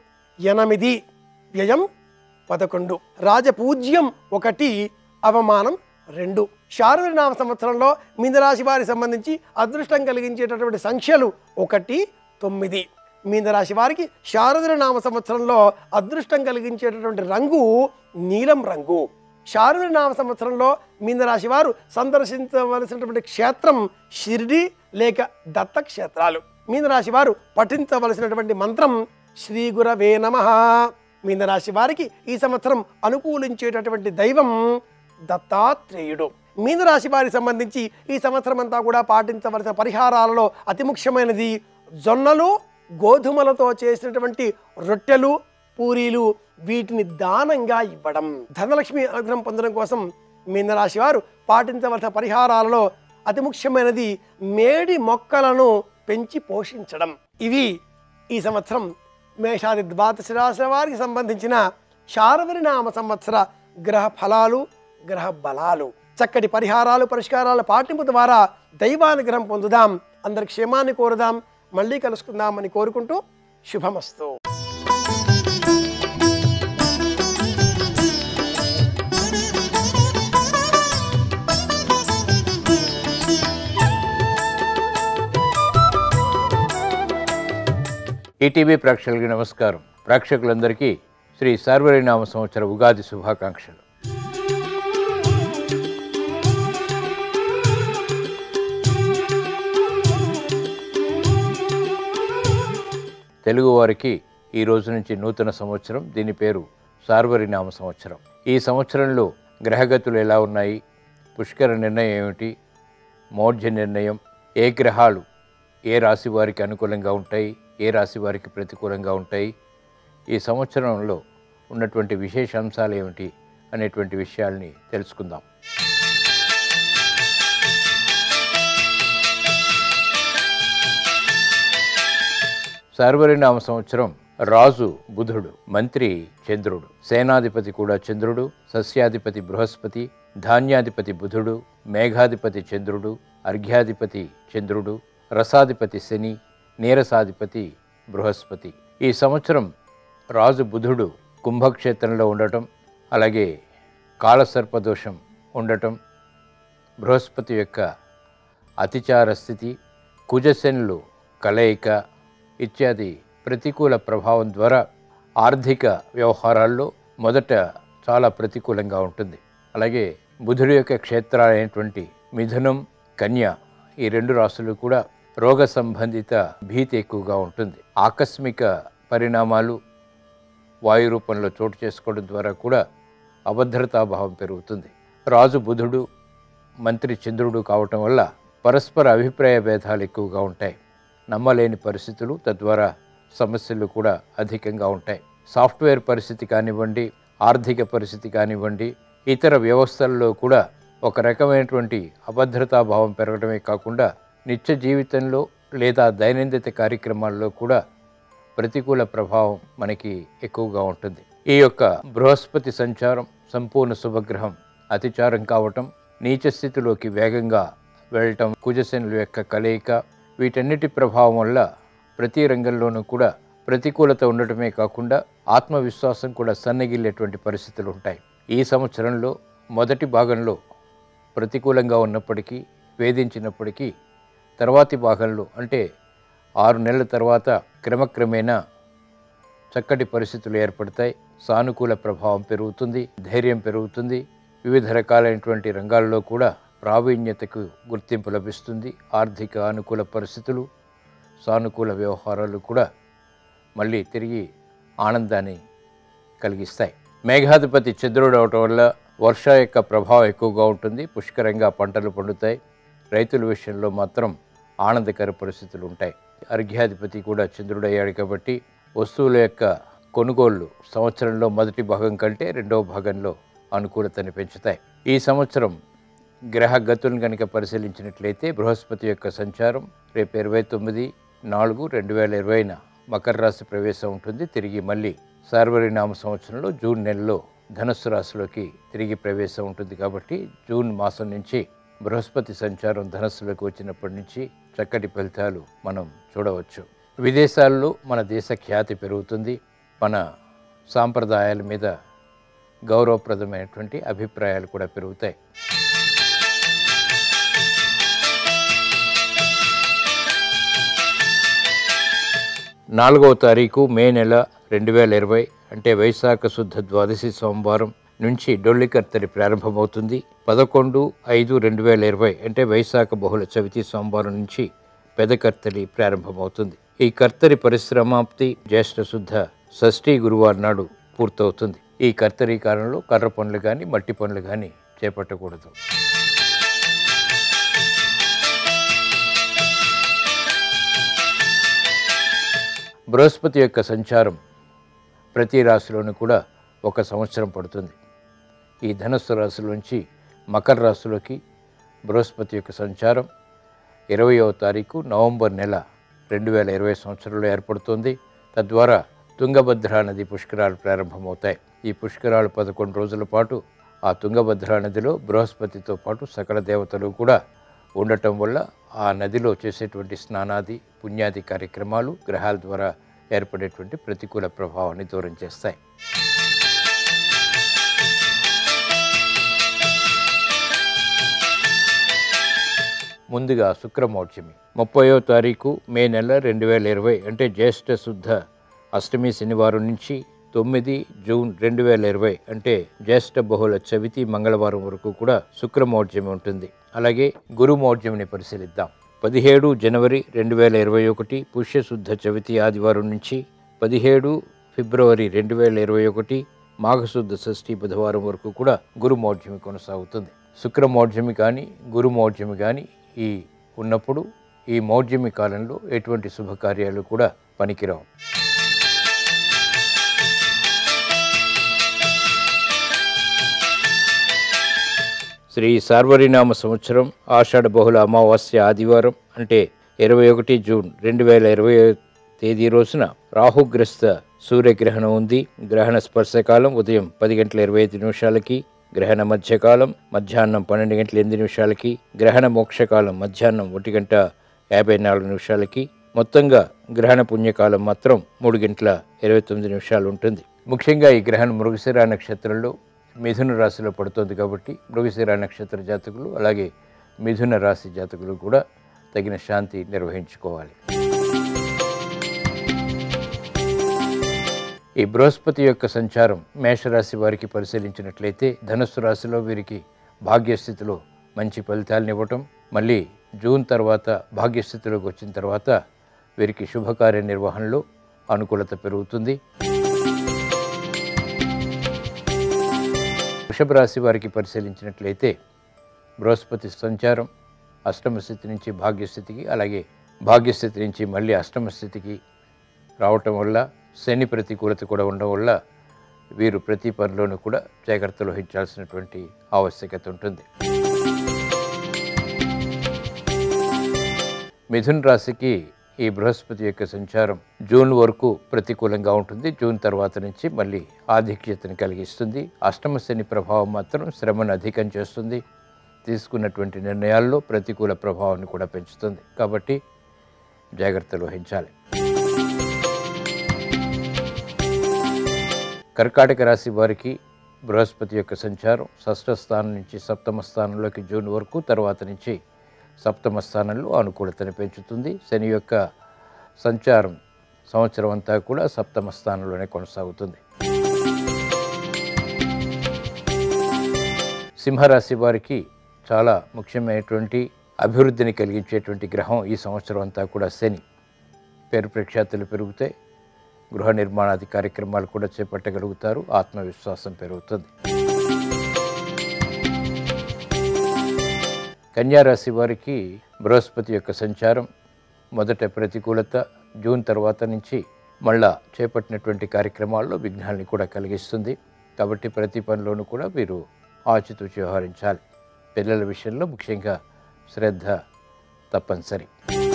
8, వ్యయం 11, రాజపూజ్యం 1, అవమానం 2. శార్వరి నామ సంవత్సరంలో మీనరాశి వారికి సంబంధించి అదృష్టం కలిగించేటటువంటి సంఖ్యలు 1, 9. మీనరాశి వారికి శార్వరి నామ సంవత్సరంలో అదృష్టం కలిగించేటటువంటి రంగు నీలం రంగు. శార్వరి నామ సంవత్సరంలో మీనరాశి వారు సందర్శించవలసినటువంటి క్షేత్రం షిరిడి లేక దత్త క్షేత్రాలు. మీనరాశి వారు పఠించవలసినటువంటి మంత్రం శ్రీ గురవే నమః. మీనరాశి వారికి ఈ సంవత్సరం అనుకూలించేటటువంటి దైవం దత్తాత్రేయుడు. మీనరాశి వారికి సంబంధించి ఈ సంవత్సరం అంతా కూడా పాటించవలసిన పరిహారాలలో అతి ముఖ్యమైనది జొన్నలు గోధుమలతో చేసినటువంటి రొట్టెలు పూరీలు వీటిని దానంగా ఇవ్వడం. ధనలక్ష్మి అనుగ్రహం పొందడం కోసం మీనరాశి వారు పాటించవలసిన పరిహారాలలో అతి ముఖ్యమైనది మేడి మొక్కలను పెంచి పోషించడం. ఇవి ఈ సంవత్సరం మేషాది ద్వాదశ రాశుల వారికి సంబంధించిన శార్వరి నామ సంవత్సర గ్రహ ఫలాలు గ్రహ బలాలు. చక్కటి పరిహారాలు పరిష్కారాల పాటింపు ద్వారా దైవానుగ్రహం పొందుదాం. అందరి క్షేమాన్ని కోరుదాం. మళ్ళీ కలుసుకుందామని కోరుకుంటూ శుభమస్తు. ఈటీవీ ప్రేక్షకులకి నమస్కారం. ప్రేక్షకులందరికీ శ్రీ శార్వరి నామ సంవత్సర ఉగాది శుభాకాంక్షలు. తెలుగువారికి ఈ రోజు నుంచి నూతన సంవత్సరం. దీని పేరు శార్వరి నామ సంవత్సరం. ఈ సంవత్సరంలో గ్రహగతులు ఎలా ఉన్నాయి, పుష్కర నిర్ణయం ఏమిటి, మౌఢ్య నిర్ణయం, ఏ గ్రహాలు ఏ రాశి వారికి అనుకూలంగా ఉంటాయి, ఏ రాశి వారికి ప్రతికూలంగా ఉంటాయి, ఈ సంవత్సరంలో ఉన్నటువంటి విశేష అంశాలు ఏమిటి అనేటువంటి విషయాల్ని తెలుసుకుందాం. శార్వరి నామ సంవత్సరం రాజు బుధుడు, మంత్రి చంద్రుడు, సేనాధిపతి కూడా చంద్రుడు, సస్యాధిపతి బృహస్పతి, ధాన్యాధిపతి బుధుడు, మేఘాధిపతి చంద్రుడు, అర్ఘ్యాధిపతి చంద్రుడు, రసాధిపతి శని, నీరసాధిపతి బృహస్పతి. ఈ సంవత్సరం రాజు బుధుడు కుంభక్షేత్రంలో ఉండటం, అలాగే కాలసర్పదోషం ఉండటం, బృహస్పతి యొక్క అతిచార స్థితి, కుజశనులు కలయిక ఇత్యాది ప్రతికూల ప్రభావం ద్వారా ఆర్థిక వ్యవహారాల్లో మొదట చాలా ప్రతికూలంగా ఉంటుంది. అలాగే బుధుడి యొక్క క్షేత్రాలైనటువంటి మిథునం, కన్య ఈ 2 రాశులు కూడా రోగ సంబంధిత భీతి ఎక్కువగా ఉంటుంది. ఆకస్మిక పరిణామాలు వాయు రూపంలో చోటు చేసుకోవడం ద్వారా కూడా అభద్రతాభావం పెరుగుతుంది. రాజు బుధుడు మంత్రి చంద్రుడు కావటం వల్ల పరస్పర అభిప్రాయ భేదాలు ఎక్కువగా ఉంటాయి. నమ్మలేని పరిస్థితులు, తద్వారా సమస్యలు కూడా అధికంగా ఉంటాయి. సాఫ్ట్వేర్ పరిస్థితి కానివ్వండి, ఆర్థిక పరిస్థితి కానివ్వండి, ఇతర వ్యవస్థల్లో కూడా ఒక రకమైనటువంటి అభద్రతాభావం పెరగడమే కాకుండా నిత్య జీవితంలో లేదా దైనందిన కార్యక్రమాల్లో కూడా ప్రతికూల ప్రభావం మనకి ఎక్కువగా ఉంటుంది. ఈ యొక్క బృహస్పతి సంచారం సంపూర్ణ శుభగ్రహం అతిచారం కావటం, నీచ స్థితిలోకి వేగంగా వెళ్ళటం, కుజశనుల యొక్క కలయిక, వీటన్నిటి ప్రభావం వల్ల ప్రతి రంగంలోనూ కూడా ప్రతికూలత ఉండటమే కాకుండా ఆత్మవిశ్వాసం కూడా సన్నగిల్లేటువంటి పరిస్థితులు ఉంటాయి. ఈ సంవత్సరంలో మొదటి భాగంలో ప్రతికూలంగా ఉన్నప్పటికీ, వేధించినప్పటికీ, తర్వాతి భాగంలో అంటే 6 నెలల తర్వాత క్రమక్రమేణా చక్కటి పరిస్థితులు ఏర్పడతాయి. సానుకూల ప్రభావం పెరుగుతుంది, ధైర్యం పెరుగుతుంది, వివిధ రకాలైనటువంటి రంగాల్లో కూడా ప్రావీణ్యతకు గుర్తింపు లభిస్తుంది. ఆర్థిక అనుకూల పరిస్థితులు, సానుకూల వ్యవహారాలు కూడా మళ్ళీ తిరిగి ఆనందాన్ని కలిగిస్తాయి. మేఘాధిపతి చంద్రుడు అవటం వల్ల వర్ష యొక్క ప్రభావం ఎక్కువగా ఉంటుంది. పుష్కరంగా పంటలు పండుతాయి. రైతుల విషయంలో మాత్రం ఆనందకర పరిస్థితులు ఉంటాయి. అర్ఘ్యాధిపతి కూడా చంద్రుడు అయ్యాడు కాబట్టి వస్తువుల యొక్క కొనుగోళ్లు సంవత్సరంలో మొదటి భాగం కంటే రెండవ భాగంలో అనుకూలతని పెంచుతాయి. ఈ సంవత్సరం గ్రహ గతులను కనుక పరిశీలించినట్లయితే బృహస్పతి యొక్క సంచారం రేపు 29/4/2020న మకర రాశి ప్రవేశం ఉంటుంది. తిరిగి మళ్ళీ సార్వరినామ సంవత్సరంలో జూన్ నెలలో ధనుస్సు రాశిలోకి తిరిగి ప్రవేశం ఉంటుంది. కాబట్టి జూన్ మాసం నుంచి బృహస్పతి సంచారం ధనస్సులోకి వచ్చినప్పటి నుంచి చక్కటి ఫలితాలు మనం చూడవచ్చు. విదేశాల్లో మన దేశ ఖ్యాతి పెరుగుతుంది. మన సాంప్రదాయాల మీద గౌరవప్రదమైనటువంటి అభిప్రాయాలు కూడా పెరుగుతాయి. 4వ తారీఖు మే నెల 2020 అంటే వైశాఖ శుద్ధ ద్వాదశి సోమవారం నుంచి డొల్లి కర్తరి ప్రారంభమవుతుంది. 11/5/2020 అంటే వైశాఖ బహుళ చవితి సోమవారం నుంచి పెద కర్తరి ప్రారంభమవుతుంది. ఈ కర్తరి పరిశ్రమాప్తి జ్యేష్ఠ శుద్ధ షష్ఠి గురువారం నాడు పూర్తవుతుంది. ఈ కర్తరి కాలంలో కర్ర పనులు కానీ మట్టి పనులు కానీ చేపట్టకూడదు. బృహస్పతి యొక్క సంచారం ప్రతి రాశిలోనూ కూడా ఒక సంవత్సరం పడుతుంది. ఈ ధనుస్సు రాశిలోంచి మకర రాశిలోకి బృహస్పతి యొక్క సంచారం 20వ తారీఖు నవంబర్ నెల 2020 సంవత్సరంలో ఏర్పడుతుంది. తద్వారా తుంగభద్రా నది పుష్కరాలు ప్రారంభమవుతాయి. ఈ పుష్కరాలు 11 రోజుల పాటు ఆ తుంగభద్రా నదిలో బృహస్పతితో పాటు సకల దేవతలు కూడా ఉండటం వల్ల ఆ నదిలో చేసేటువంటి స్నానాది పుణ్యాది కార్యక్రమాలు గ్రహాల ద్వారా ఏర్పడేటువంటి ప్రతికూల ప్రభావాన్ని దూరం చేస్తాయి. ముందుగా శుక్రమౌఢ్యమి 30వ తారీఖు మే నెల 2020 అంటే జ్యేష్ఠ శుద్ధ అష్టమి శనివారం నుంచి 9 జూన్ 2020 అంటే జ్యేష్ఠ బహుళ చవితి మంగళవారం వరకు కూడా శుక్రమౌఢ్యమి ఉంటుంది. అలాగే గురుమౌఢ్యమిని పరిశీలిద్దాం. 17 జనవరి 2021 పుష్యశుద్ధ చవితి ఆదివారం నుంచి 17 ఫిబ్రవరి 2021 మాఘశుద్ధ షష్ఠి బుధవారం వరకు కూడా గురుమౌఢ్యమి కొనసాగుతుంది. శుక్రమౌఢ్యమి కానీ గురుమౌఢ్యమి కానీ ఈ ఉన్నప్పుడు ఈ మౌఢ్యమి కాలంలో ఎటువంటి శుభకార్యాలు కూడా పనికిరావు. శ్రీ సార్వరినామ సంవత్సరం ఆషాఢ బహుళ అమావాస్య ఆదివారం అంటే 21 జూన్ 2020 తేదీ రోజున రాహుగ్రస్త సూర్యగ్రహణం ఉంది. గ్రహణ స్పర్శకాలం ఉదయం 10:25 గ్రహణ మధ్యకాలం మధ్యాహ్నం 12:08 గ్రహణ మోక్షకాలం మధ్యాహ్నం 1:54 మొత్తంగా గ్రహణ పుణ్యకాలం మాత్రం 3:29 ఉంటుంది. ముఖ్యంగా ఈ గ్రహణం మృగశిర నక్షత్రంలో మిథున రాశిలో పడుతుంది కాబట్టి మృగశిర నక్షత్ర జాతకులు అలాగే మిథున రాశి జాతకులు కూడా తగిన శాంతి నిర్వహించుకోవాలి. ఈ బృహస్పతి యొక్క సంచారం మేషరాశి వారికి పరిశీలించినట్లయితే ధనుస్సు రాశిలో వీరికి భాగ్యస్థితిలో మంచి ఫలితాలను ఇవ్వటం, మళ్ళీ జూన్ తర్వాత భాగ్యస్థితిలోకి వచ్చిన తర్వాత వీరికి శుభకార్య నిర్వహణలో అనుకూలత పెరుగుతుంది. వృషభ రాశి వారికి పరిశీలించినట్లయితే బృహస్పతి సంచారం అష్టమ స్థితి నుంచి భాగ్యస్థితికి అలాగే భాగ్యస్థితి నుంచి మళ్ళీ అష్టమ స్థితికి రావటం వల్ల శని ప్రతికూలత కూడా ఉండడం వల్ల వీరు ప్రతి పనిలోనూ కూడా జాగ్రత్తలు వహించాల్సినటువంటి ఆవశ్యకత ఉంటుంది. మిథున రాశికి ఈ బృహస్పతి యొక్క సంచారం జూన్ వరకు ప్రతికూలంగా ఉంటుంది. జూన్ తర్వాత నుంచి మళ్ళీ ఆధిక్యతను కలిగిస్తుంది. అష్టమ శని ప్రభావం మాత్రం శ్రమను అధికం చేస్తుంది. తీసుకున్నటువంటి నిర్ణయాల్లో ప్రతికూల ప్రభావాన్ని కూడా పెంచుతుంది. కాబట్టి జాగ్రత్తలు వహించాలి. కర్కాటక రాశి వారికి బృహస్పతి యొక్క సంచారం షష్ఠ స్థానం నుంచి సప్తమ స్థానంలోకి జూన్ వరకు, తర్వాత నుంచి సప్తమ స్థానంలో అనుకూలతను పెంచుతుంది. శని యొక్క సంచారం సంవత్సరం అంతా కూడా సప్తమ స్థానంలోనే కొనసాగుతుంది. సింహరాశి వారికి చాలా ముఖ్యమైనటువంటి అభివృద్ధిని కలిగించేటువంటి గ్రహం ఈ సంవత్సరం అంతా కూడా శని. పేరు ప్రఖ్యాతులు పెరుగుతాయి, గృహ నిర్మాణాది కార్యక్రమాలు కూడా చేపట్టగలుగుతారు, ఆత్మవిశ్వాసం పెరుగుతుంది. కన్యారాశి వారికి బృహస్పతి యొక్క సంచారం మొదట ప్రతికూలత, జూన్ తర్వాత నుంచి మళ్ళా చేపట్టినటువంటి కార్యక్రమాల్లో విఘ్నాల్ని కూడా కలిగిస్తుంది. కాబట్టి ప్రతి పనిలోనూ కూడా మీరు ఆచితూచి వ్యవహరించాలి. పిల్లల విషయంలో ముఖ్యంగా శ్రద్ధ తప్పనిసరి.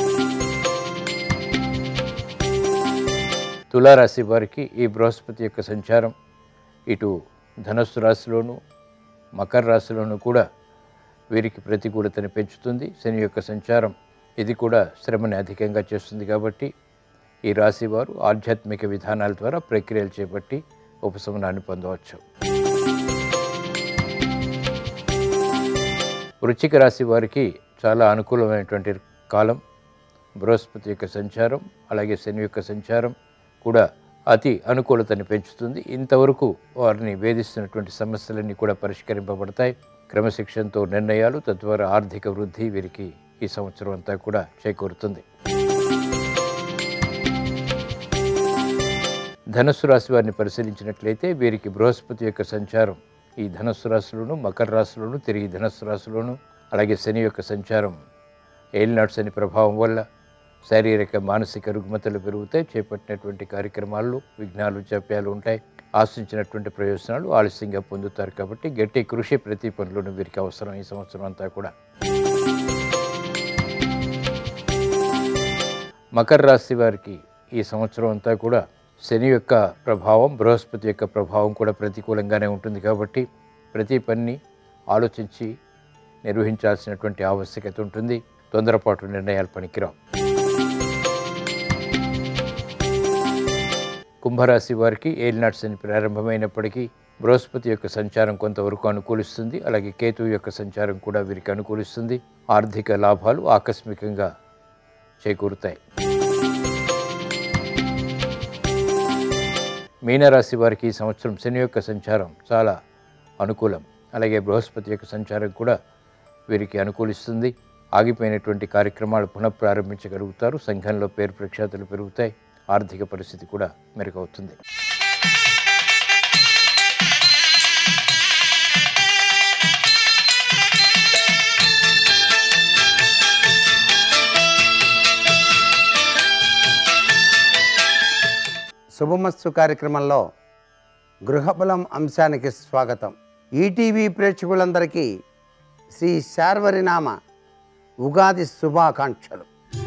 తులారాశి వారికి ఈ బృహస్పతి యొక్క సంచారం ఇటు ధనస్సు రాశిలోను మకర రాశిలోనూ కూడా వీరికి ప్రతికూలతని పెంచుతుంది. శని యొక్క సంచారం ఇది కూడా శ్రమని అధికంగా చేస్తుంది. కాబట్టి ఈ రాశి వారు ఆధ్యాత్మిక విధానాల ద్వారా ప్రక్రియలు చేపట్టి ఉపశమనాన్ని పొందవచ్చు. వృశ్చిక రాశి వారికి చాలా అనుకూలమైనటువంటి కాలం. బృహస్పతి యొక్క సంచారం అలాగే శని యొక్క సంచారం కూడా అతి అనుకూలతని పెంచుతుంది. ఇంతవరకు వారిని వేధిస్తున్నటువంటి సమస్యలన్నీ కూడా పరిష్కరింపబడతాయి. క్రమశిక్షణతో నిర్ణయాలు, తద్వారా ఆర్థిక వృద్ధి వీరికి ఈ సంవత్సరం అంతా కూడా చేకూరుతుంది. ధనుస్సు రాశి వారిని పరిశీలించినట్లయితే వీరికి బృహస్పతి యొక్క సంచారం ఈ ధనుస్సు రాశిలోను మకర రాశిలోను తిరిగి ధనుస్సు రాశిలోను అలాగే శని యొక్క సంచారం ఏలినాటి శని ప్రభావం వల్ల శారీరక మానసిక రుగ్మతలు పెరుగుతాయి. చేపట్టినటువంటి కార్యక్రమాల్లో విఘ్నాలు జాప్యాలు ఉంటాయి. ఆశించినటువంటి ప్రయోజనాలు ఆలస్యంగా పొందుతారు. కాబట్టి గట్టి కృషి ప్రతి పనిలోనూ వీరికి అవసరం ఈ సంవత్సరం అంతా కూడా. మకర రాశి వారికి ఈ సంవత్సరం అంతా కూడా శని యొక్క ప్రభావం, బృహస్పతి యొక్క ప్రభావం కూడా ప్రతికూలంగానే ఉంటుంది. కాబట్టి ప్రతి పనిని ఆలోచించి నిర్వహించాల్సినటువంటి ఆవశ్యకత ఉంటుంది. తొందరపాటు నిర్ణయాలు పనికిరావు. కుంభరాశి వారికి ఏలినాటి శని ప్రారంభమైనప్పటికీ బృహస్పతి యొక్క సంచారం కొంతవరకు అనుకూలిస్తుంది. అలాగే కేతువు యొక్క సంచారం కూడా వీరికి అనుకూలిస్తుంది. ఆర్థిక లాభాలు ఆకస్మికంగా చేకూరుతాయి. మీనరాశి వారికి ఈ సంవత్సరం శని యొక్క సంచారం చాలా అనుకూలం. అలాగే బృహస్పతి యొక్క సంచారం కూడా వీరికి అనుకూలిస్తుంది. ఆగిపోయినటువంటి కార్యక్రమాలు పునఃప్రారంభించగలుగుతారు. సంఘంలో పేరు ప్రఖ్యాతులు పెరుగుతాయి. ఆర్థిక పరిస్థితి కూడా మెరుగవుతుంది. శుభమస్తు కార్యక్రమంలో గృహబలం అంశానికి స్వాగతం. ఈటీవీ ప్రేక్షకులందరికీ శ్రీ శార్వరినామ ఉగాది శుభాకాంక్షలు.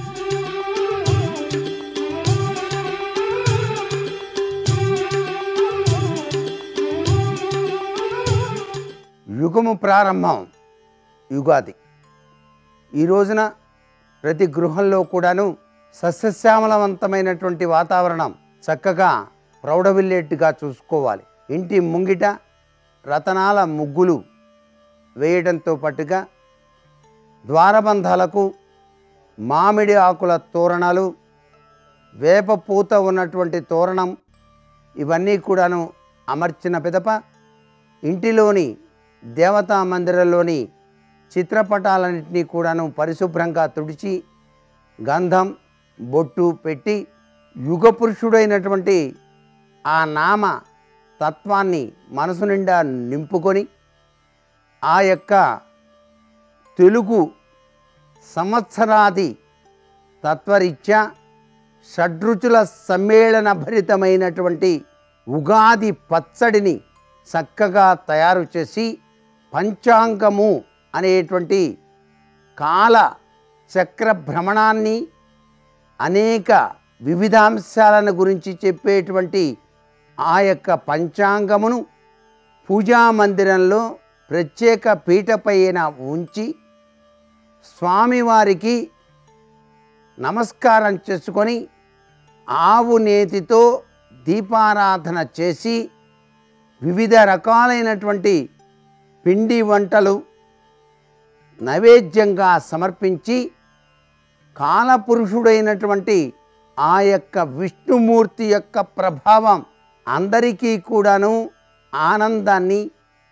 యుగము ప్రారంభం యుగాది. ఈ రోజున ప్రతి గృహంలో కూడాను సస్యశ్యామలవంతమైనటువంటి వాతావరణం చక్కగా ప్రౌఢవిల్లేట్టుగా చూసుకోవాలి. ఇంటి ముంగిట రతనాల ముగ్గులు వేయడంతో పాటుగా ద్వారబంధాలకు మామిడి ఆకుల తోరణాలు, వేప పూత ఉన్నటువంటి తోరణం ఇవన్నీ కూడాను అమర్చిన పిదప ఇంటిలోని దేవతా మందిరంలోని చిత్రపటాలన్నింటినీ కూడాను పరిశుభ్రంగా తుడిచి గంధం బొట్టు పెట్టి యుగ పురుషుడైనటువంటి ఆ నామ తత్వాన్ని మనసు నిండా నింపుకొని ఆ యొక్క తెలుగు సంవత్సరాది తత్వరీత్యా షడ్రుచుల సమ్మేళన భరితమైనటువంటి ఉగాది పచ్చడిని చక్కగా తయారు చేసి పంచాంగము అనేటువంటి కాల చక్ర భ్రమణాన్ని అనేక వివిధాంశాలను గురించి చెప్పేటువంటి ఆ యొక్క పంచాంగమును పూజా మందిరంలో ప్రత్యేక పీఠపైన ఉంచి స్వామివారికి నమస్కారం చేసుకొని ఆవు నేతితో దీపారాధన చేసి వివిధ రకాలైనటువంటి పిండి వంటలు నైవేద్యంగా సమర్పించి కాలపురుషుడైనటువంటి ఆ యొక్క విష్ణుమూర్తి యొక్క ప్రభావం అందరికీ కూడాను ఆనందాన్ని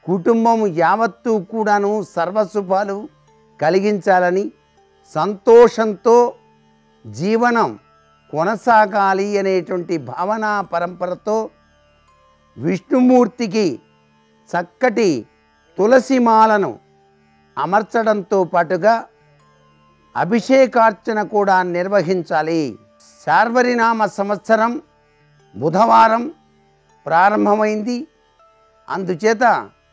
కుటుంబం యావత్తూ కూడాను సర్వశుభాలు కలిగించాలని, సంతోషంతో జీవనం కొనసాగాలి అనేటువంటి భావనా పరంపరతో విష్ణుమూర్తికి చక్కటి తులసిమాలను అమర్చడంతో పాటుగా అభిషేకార్చన కూడా నిర్వహించాలి. శార్వరినామ సంవత్సరం బుధవారం ప్రారంభమైంది. అందుచేత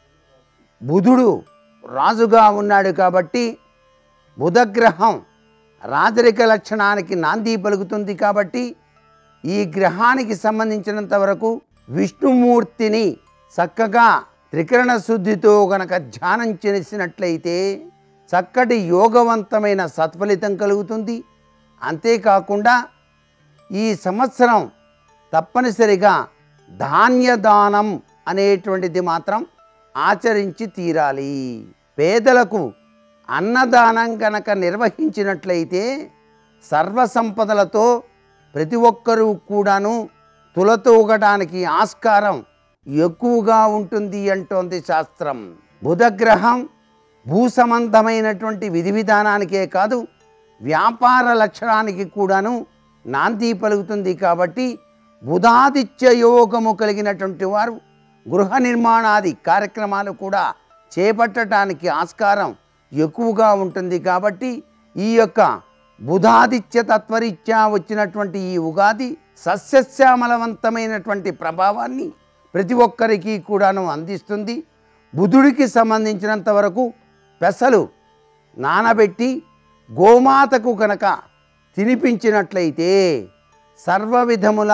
బుధుడు రాజుగా ఉన్నాడు కాబట్టి బుధగ్రహం రాజరిక లక్షణానికి నాంది పలుకుతుంది. కాబట్టి ఈ గ్రహానికి సంబంధించినంత వరకు విష్ణుమూర్తిని చక్కగా త్రికరణ శుద్ధితో గనక ధ్యానం చేసినట్లయితే చక్కటి యోగవంతమైన సత్ఫలితం కలుగుతుంది. అంతేకాకుండా ఈ సంవత్సరం తప్పనిసరిగా ధాన్యదానం అనేటువంటిది మాత్రం ఆచరించి తీరాలి. పేదలకు అన్నదానం గనక నిర్వహించినట్లయితే సర్వసంపదలతో ప్రతి ఒక్కరూ కూడాను తులతూగడానికి ఆస్కారం ఎక్కువగా ఉంటుంది అంటోంది శాస్త్రం. బుధగ్రహం భూ సంబంధమైనటువంటి విధి విధానానికే కాదు వ్యాపార లక్షణానికి కూడాను నాంది పలుకుతుంది. కాబట్టి బుధాదిత్య యోగము కలిగినటువంటి వారు గృహ నిర్మాణాది కార్యక్రమాలు కూడా చేపట్టడానికి ఆస్కారం ఎక్కువగా ఉంటుంది. కాబట్టి ఈ యొక్క బుధాదిత్య తత్వరీత్యా వచ్చినటువంటి ఈ ఉగాది సస్యశ్యామలవంతమైనటువంటి ప్రభావాన్ని ప్రతి ఒక్కరికి కూడాను అందిస్తుంది. బుధుడికి సంబంధించినంత వరకు పెసలు నానబెట్టి గోమాతకు కనుక తినిపించినట్లయితే సర్వ విధముల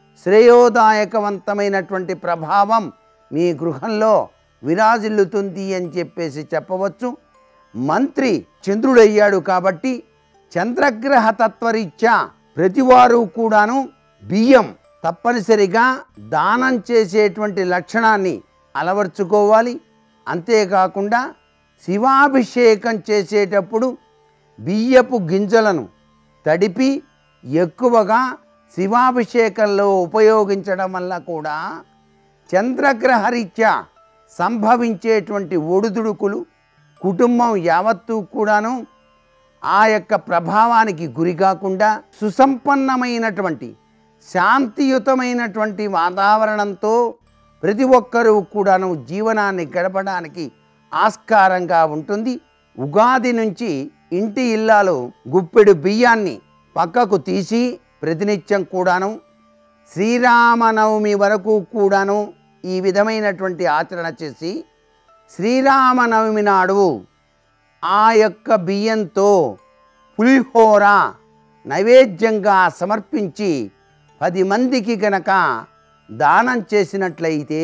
శ్రేయోదాయకవంతమైనటువంటి ప్రభావం మీ గృహంలో విరాజిల్లుతుంది అని చెప్పేసి చెప్పవచ్చు. మంత్రి చంద్రుడయ్యాడు కాబట్టి చంద్రగ్రహ తత్వరీత్యా ప్రతివారు కూడాను బియ్యం తప్పనిసరిగా దానం చేసేటువంటి లక్షణాన్ని అలవర్చుకోవాలి. అంతేకాకుండా శివాభిషేకం చేసేటప్పుడు బియ్యపు గింజలను తడిపి ఎక్కువగా శివాభిషేకంలో ఉపయోగించడం వల్ల కూడా చంద్రగ్రహరీత్యా సంభవించేటువంటి ఒడిదుడుకులు కుటుంబం యావత్తూ కూడాను ఆ యొక్క ప్రభావానికి గురి కాకుండా సుసంపన్నమైనటువంటి శాంతియుతమైనటువంటి వాతావరణంతో ప్రతి ఒక్కరూ కూడాను జీవనాన్ని గడపడానికి ఆస్కారంగా ఉంటుంది. ఉగాది నుంచి ఇంటి ఇల్లాలు గుప్పెడు బియ్యాన్ని పక్కకు తీసి ప్రతినిత్యం కూడాను శ్రీరామనవమి వరకు కూడాను ఈ విధమైనటువంటి ఆచరణ చేసి శ్రీరామనవమి నాడు ఆ యొక్క బియ్యంతో పులిహోర నైవేద్యంగా సమర్పించి 10 మందికి గనక దానం చేసినట్లయితే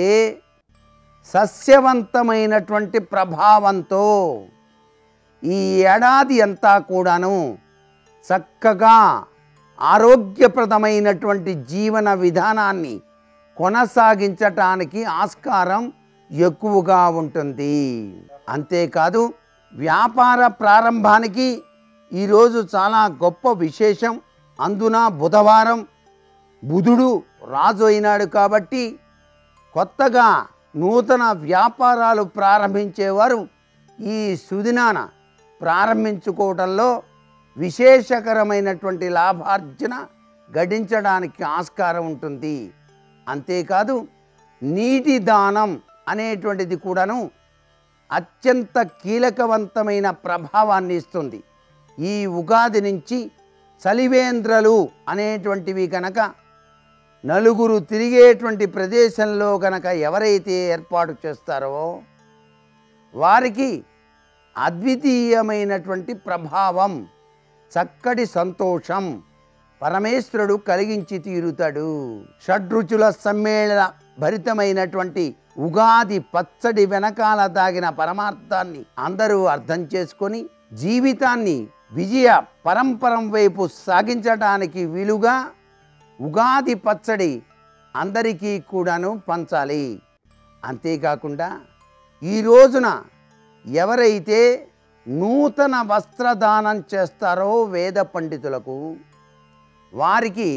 సస్యవంతమైనటువంటి ప్రభావంతో ఈ ఏడాది అంతా కూడాను చక్కగా ఆరోగ్యప్రదమైనటువంటి జీవన విధానాన్ని కొనసాగించటానికి ఆస్కారం ఎక్కువగా ఉంటుంది. అంతేకాదు వ్యాపార ప్రారంభానికి ఈరోజు చాలా గొప్ప విశేషం. అందున బుధవారం బుధుడు రాజు అయినాడు కాబట్టి కొత్తగా నూతన వ్యాపారాలు ప్రారంభించేవారు ఈ సుదినాన ప్రారంభించుకోవడంలో విశేషకరమైనటువంటి లాభార్జన గడించడానికి ఆస్కారం ఉంటుంది. అంతేకాదు నీటి దానం అనేటువంటిది కూడాను అత్యంత కీలకవంతమైన ప్రభావాన్ని ఇస్తుంది. ఈ ఉగాది నుంచి చలివేంద్రలు అనేటువంటివి కనుక నలుగురు తిరిగేటువంటి ప్రదేశంలో కనుక ఎవరైతే ఏర్పాటు చేస్తారో వారికి అద్వితీయమైనటువంటి ప్రభావం, చక్కటి సంతోషం పరమేశ్వరుడు కలిగించి తీరుతాడు. షడ్రుచుల సమ్మేళన భరితమైనటువంటి ఉగాది పచ్చడి వెనకాల దాగిన పరమార్థాన్ని అందరూ అర్థం చేసుకొని జీవితాన్ని విజయ పరంపరం వైపు సాగించడానికి వీలుగా ఉగాది పచ్చడి అందరికీ కూడాను పంచాలి. అంతేకాకుండా ఈ రోజున ఎవరైతే నూతన వస్త్రదానం చేస్తారో వేద పండితులకు వారికి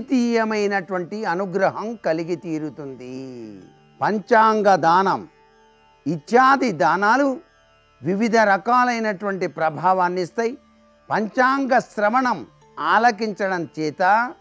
అద్వితీయమైనటువంటి అనుగ్రహం కలిగి తీరుతుంది. పంచాంగ దానం ఇత్యాది దానాలు వివిధ రకాలైనటువంటి ప్రభావాన్ని ఇస్తాయి. పంచాంగ శ్రవణం ఆలకించడం చేత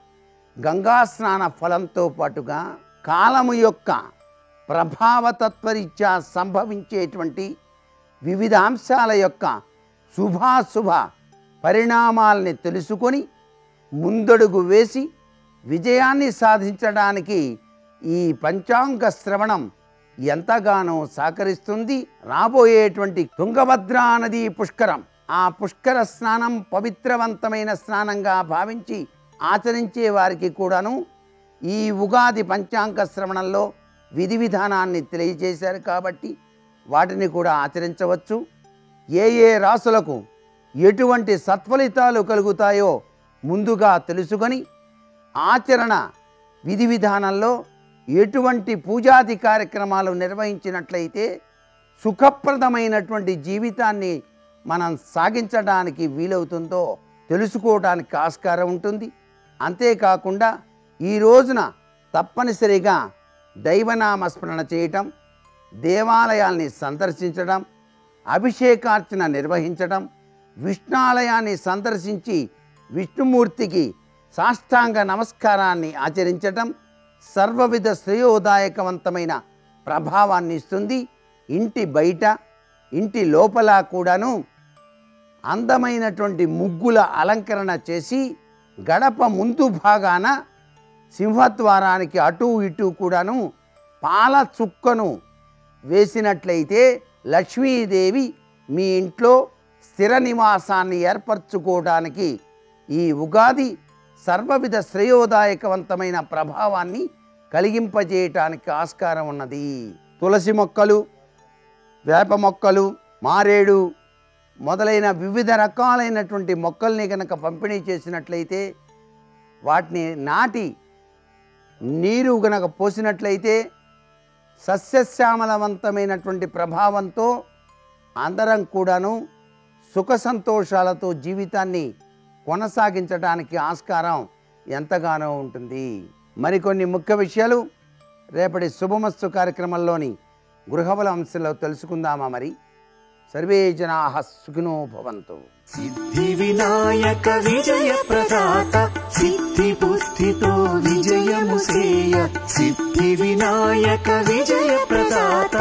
గంగా స్నాన ఫలంతో పాటుగా కాలము యొక్క ప్రభావతత్వరీత్యా సంభవించేటువంటి వివిధ అంశాల యొక్క శుభాశుభ పరిణామాల్ని తెలుసుకొని ముందడుగు వేసి విజయాన్ని సాధించడానికి ఈ పంచాంగ శ్రవణం ఎంతగానో సహకరిస్తుంది. రాబోయేటువంటి తుంగభద్రా నది పుష్కరం, ఆ పుష్కర స్నానం పవిత్రవంతమైన స్నానంగా భావించి ఆచరించే వారికి కూడాను ఈ ఉగాది పంచాంగ శ్రవణంలో విధి విధానాన్ని తెలియజేశారు కాబట్టి వాటిని కూడా ఆచరించవచ్చు. ఏ ఏ రాసులకు ఎటువంటి సత్ఫలితాలు కలుగుతాయో ముందుగా తెలుసుకొని ఆచరణ విధి విధానంలో ఎటువంటి పూజాది కార్యక్రమాలు నిర్వహించినట్లయితే సుఖప్రదమైనటువంటి జీవితాన్ని మనం సాగించడానికి వీలవుతుందో తెలుసుకోవడానికి ఆస్కారం ఉంటుంది. అంతేకాకుండా ఈ రోజున తప్పనిసరిగా దైవనామస్మరణ చేయటం, దేవాలయాల్ని సందర్శించడం, అభిషేకార్చన నిర్వహించడం, విష్ణాలయాన్ని సందర్శించి విష్ణుమూర్తికి సాష్టాంగ నమస్కారాన్ని ఆచరించటం సర్వవిధ శ్రేయోదాయకవంతమైన ప్రభావాన్ని ఇస్తుంది. ఇంటి బయట ఇంటి లోపల కూడాను అందమైనటువంటి ముగ్గుల అలంకరణ చేసి గడప ముందు భాగాన సింహద్వారానికి అటు ఇటు కూడాను పాల చుక్కను వేసినట్లయితే లక్ష్మీదేవి మీ ఇంట్లో స్థిర నివాసాన్ని ఏర్పరచుకోవడానికి ఈ ఉగాది సర్వవిధ శ్రేయోదాయకవంతమైన ప్రభావాన్ని కలిగింపజేయటానికి ఆస్కారం ఉన్నది. తులసి మొక్కలు, వేప మొక్కలు, మారేడు మొదలైన వివిధ రకాలైనటువంటి మొక్కల్ని కనుక పంపిణీ చేసినట్లయితే, వాటిని నాటి నీరు గనక పోసినట్లయితే సస్యశ్యామలవంతమైనటువంటి ప్రభావంతో అందరం కూడాను సుఖ సంతోషాలతో జీవితాన్ని కొనసాగించడానికి ఆస్కారం ఎంతగానో ఉంటుంది. మరికొన్ని ముఖ్య విషయాలు రేపటి శుభమస్తు కార్యక్రమంలోని గృహబల అంశంలో తెలుసుకుందామా? మరి సర్వే జనాః సుఖినో భవంతు. సిద్ధి వినాయక విజయ ప్రదాత సిద్ధి బుద్ధితో విజయము సేయ సిద్ధి వినాయక విజయ ప్రదాత.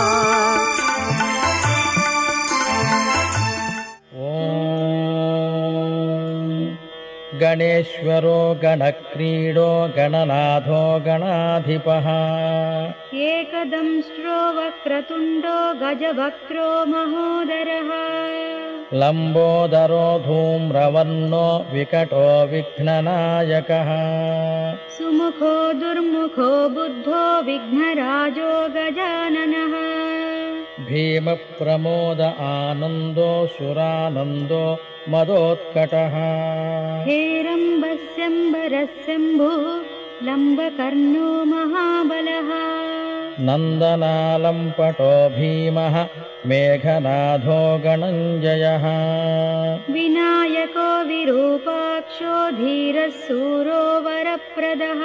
गणेश्वरो गणक्रीडो गणनाथो गणाधिपः एकदंष्ट्रो वक्रतुण्डो गजवक्त्रो महोदरः लम्बोदरो धूम्रवर्णो विकटो विघ्ननायकः सुमुखो दुर्मुखो बुद्धो विघ्नराजो गजाननः भीमप्रमोद आनन्दो सुरानन्दो मदोत्कटः हेरम्बस्यम्बरस्यम्भुः लम्बकर्णो महाबलः नन्दनालम्पटो भीमः मेघनाथो गणञ्जयः विनायको विरूपाक्षो धीरः सूरो वरप्रदः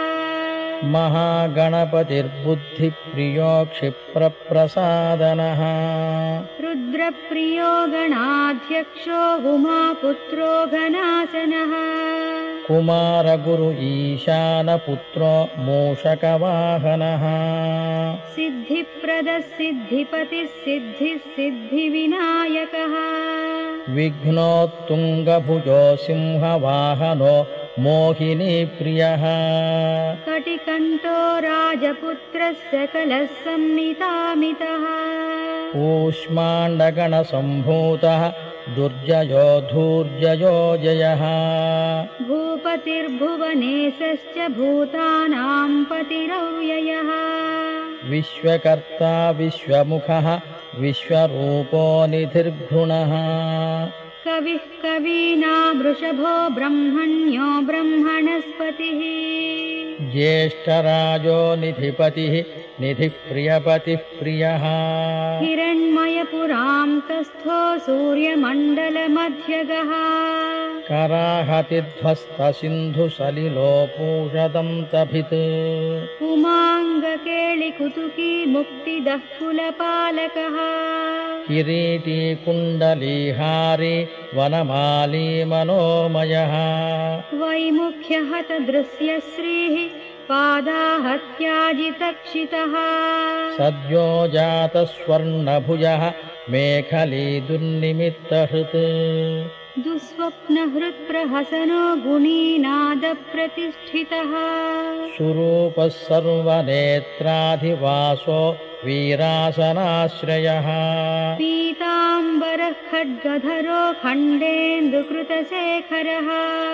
महागणपतिर्बुद्धिप्रियो क्षिप्रप्रसादनः रुद्रप्रियो गणाध्यक्षो उमापुत्रो घनासनः कुमारगुरु ईशानपुत्रो मूषकवाहनः सिद्धिप्रदः सिद्धिपतिः सिद्धिः सिद्धिविनायकः विघ्नोत्तुङ्गभुजो सिंहवाहनो मोहिनीप्रियः कटिकण्ठो राजपुत्रः सकलः संनितामितः कूष्माण्डगणसम्भूतः दुर्जयो धूर्जयो जयः भूपतिर्भुवनेशश्च भूतानां पतिरव्ययः विश्वकर्ता विश्वमुखः विश्वरूपो निधिर्घृणः कविः कवीनां वृषभो ब्रह्मण्यो ब्रह्मणस्पतिः ज्येष्ठराजो निधिपतिः निधिप्रियपतिः प्रियः हिरण्मय पुरां तस्थो सूर्यमण्डलमध्यगः कराहतिध्वस्तसिन्धुसलिलोपूषदन्तभित् उमाङ्गकेळिकुतुकी मुक्तिदः कुलपालकः किरीटी कुण्डलीहारी वनमाली मनोमयः वैमुख्यहतदृश्यश्रीः पादाहत्याजितक्षितः सद्यो जातस्वर्णभुजः मेखली दुर्निमित्तहृत् दुःस्वप्नहृत्प्रहसनो गुणीनादप्रतिष्ठितः सुरूपः सर्वनेत्राधिवासो वीरासनाश्रयः पीताम्बरः खड्गधरो खण्डेन्दुकृतशेखरः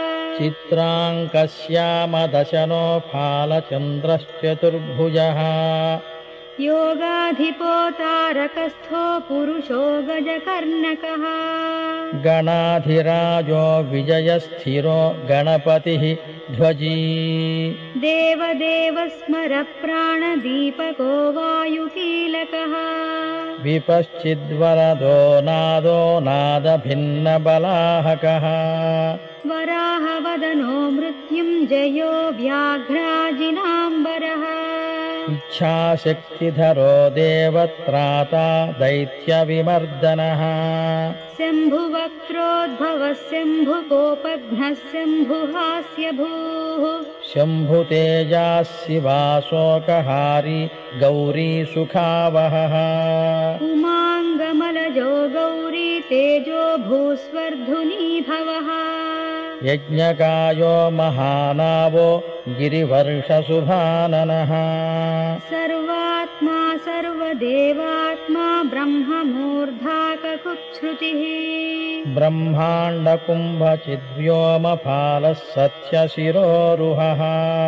चित्राङ्कश्यामदशनो फालचन्द्रश्चतुर्भुजः योगाधिपो तारकस्थो पुरुषो गजकर्णकः गणाधिराजो विजयस्थिरो गणपतिः ध्वजी देवदेव स्मर प्राणदीपको वायुकीलकः विपश्चिद्वरदो नादो नादभिन्नबलाहकः वराहवदनो मृत्युञ्जयो व्याघ्राजिनाम्बरः इच्छाशक्तिधरो देवत्राता दैत्यविमर्दनः शम्भुवक्त्रोद्भवः शम्भुकोपघ्नः शम्भुहास्यभूः शम्भुतेजाशिवाशोकहारी गौरीसुखावहः उमाङ्गमलजो गौरी तेजो भूस्वर्धुनीभवः यज्ञकायो महानावो गिरिवर्षसुभाननः सर्वात्मा सर्वदेवात्मा ब्रह्ममूर्धाककुच्छ्रुतिः ब्रह्माण्डकुम्भचिद्व्योमफालः सत्यशिरोरुहः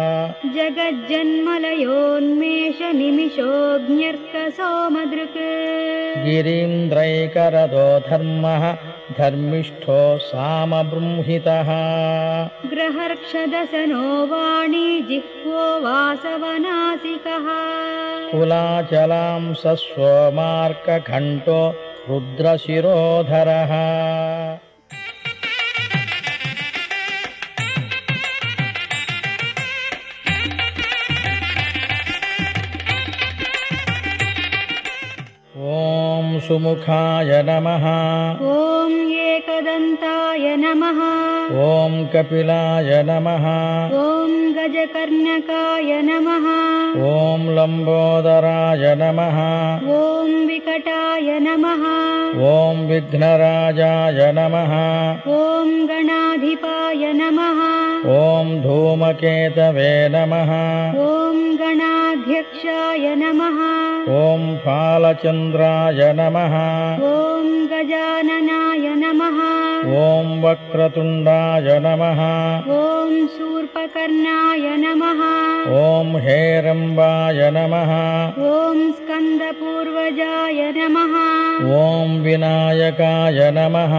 जगज्जन्मलयोन्मेषनिमिषोऽग्न्यर्कसोमदृक् गिरीन्द्रैकरदो धर्मः धर्मिष्ठो सामबृंहितः ग्रहर्क्षदशनो वाणी जिह्वो वासवनासिकः कुलाचलां सस्वमार्कघण्टो रुद्रशिरोधरः ॐ सुमुखाय नमः ॐ एकदन्ताय नमः ॐ कपिलाय नमः ॐ गजकर्णकाय नमः ॐ लम्बोदराय नमः ॐ विकटाय नमः ॐ विघ्नराजाय नमः ॐ गणाधिपाय नमः ॐ धूमकेतवे नमः ॐ गणाध्यक्षाय नमः ॐ फालचन्द्राय नमः ॐ गजाननाय नमः ॐ वक्रतुण्डाय नमः ॐ शूर्पकर्णाय नमः ॐ हेरम्बाय नमः ॐ स्कन्दपूर्वजाय नमः ॐ विनायकाय नमः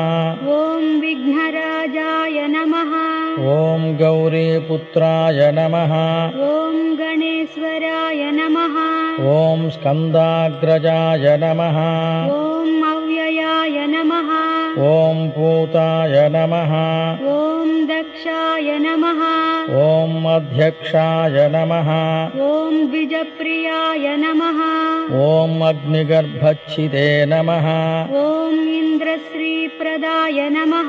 ॐ विघ्नराजाय नमः ॐ गौरीपुत्राय नमः ॐ गणेश्वराय नमः ॐ स्कन्दाग्रजाय नमः ॐ अव्ययाय नमः ॐ पूताय नमः ॐ दक्षाय नमः ॐ अध्यक्षाय नमः ॐ द्विजप्रियाय नमः ॐ अग्निगर्भच्छिदे नमः ॐ इन्द्रश्रीप्रदाय नमः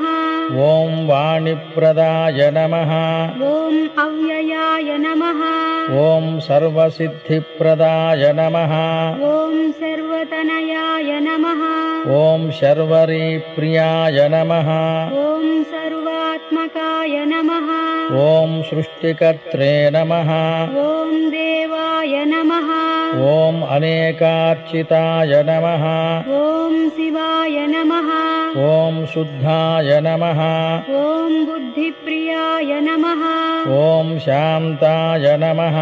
ॐ वाणिप्रदाय नमः ॐ अव्ययाय नमः ॐ सर्वसिद्धिप्रदाय नमः ॐ सर्वतनयाय नमः ॐ शर्वरीप्रियाय नमः ॐ सर्वात्मकाय नमः ॐ सृष्टिकर्त्रे नमः ॐ देवाय नमः ॐ अनेकार्चिताय नमः ॐ शिवाय नमः ॐ शुद्धाय नमः ॐ बुद्धिप्रियाय नमः ॐ शान्ताय नमः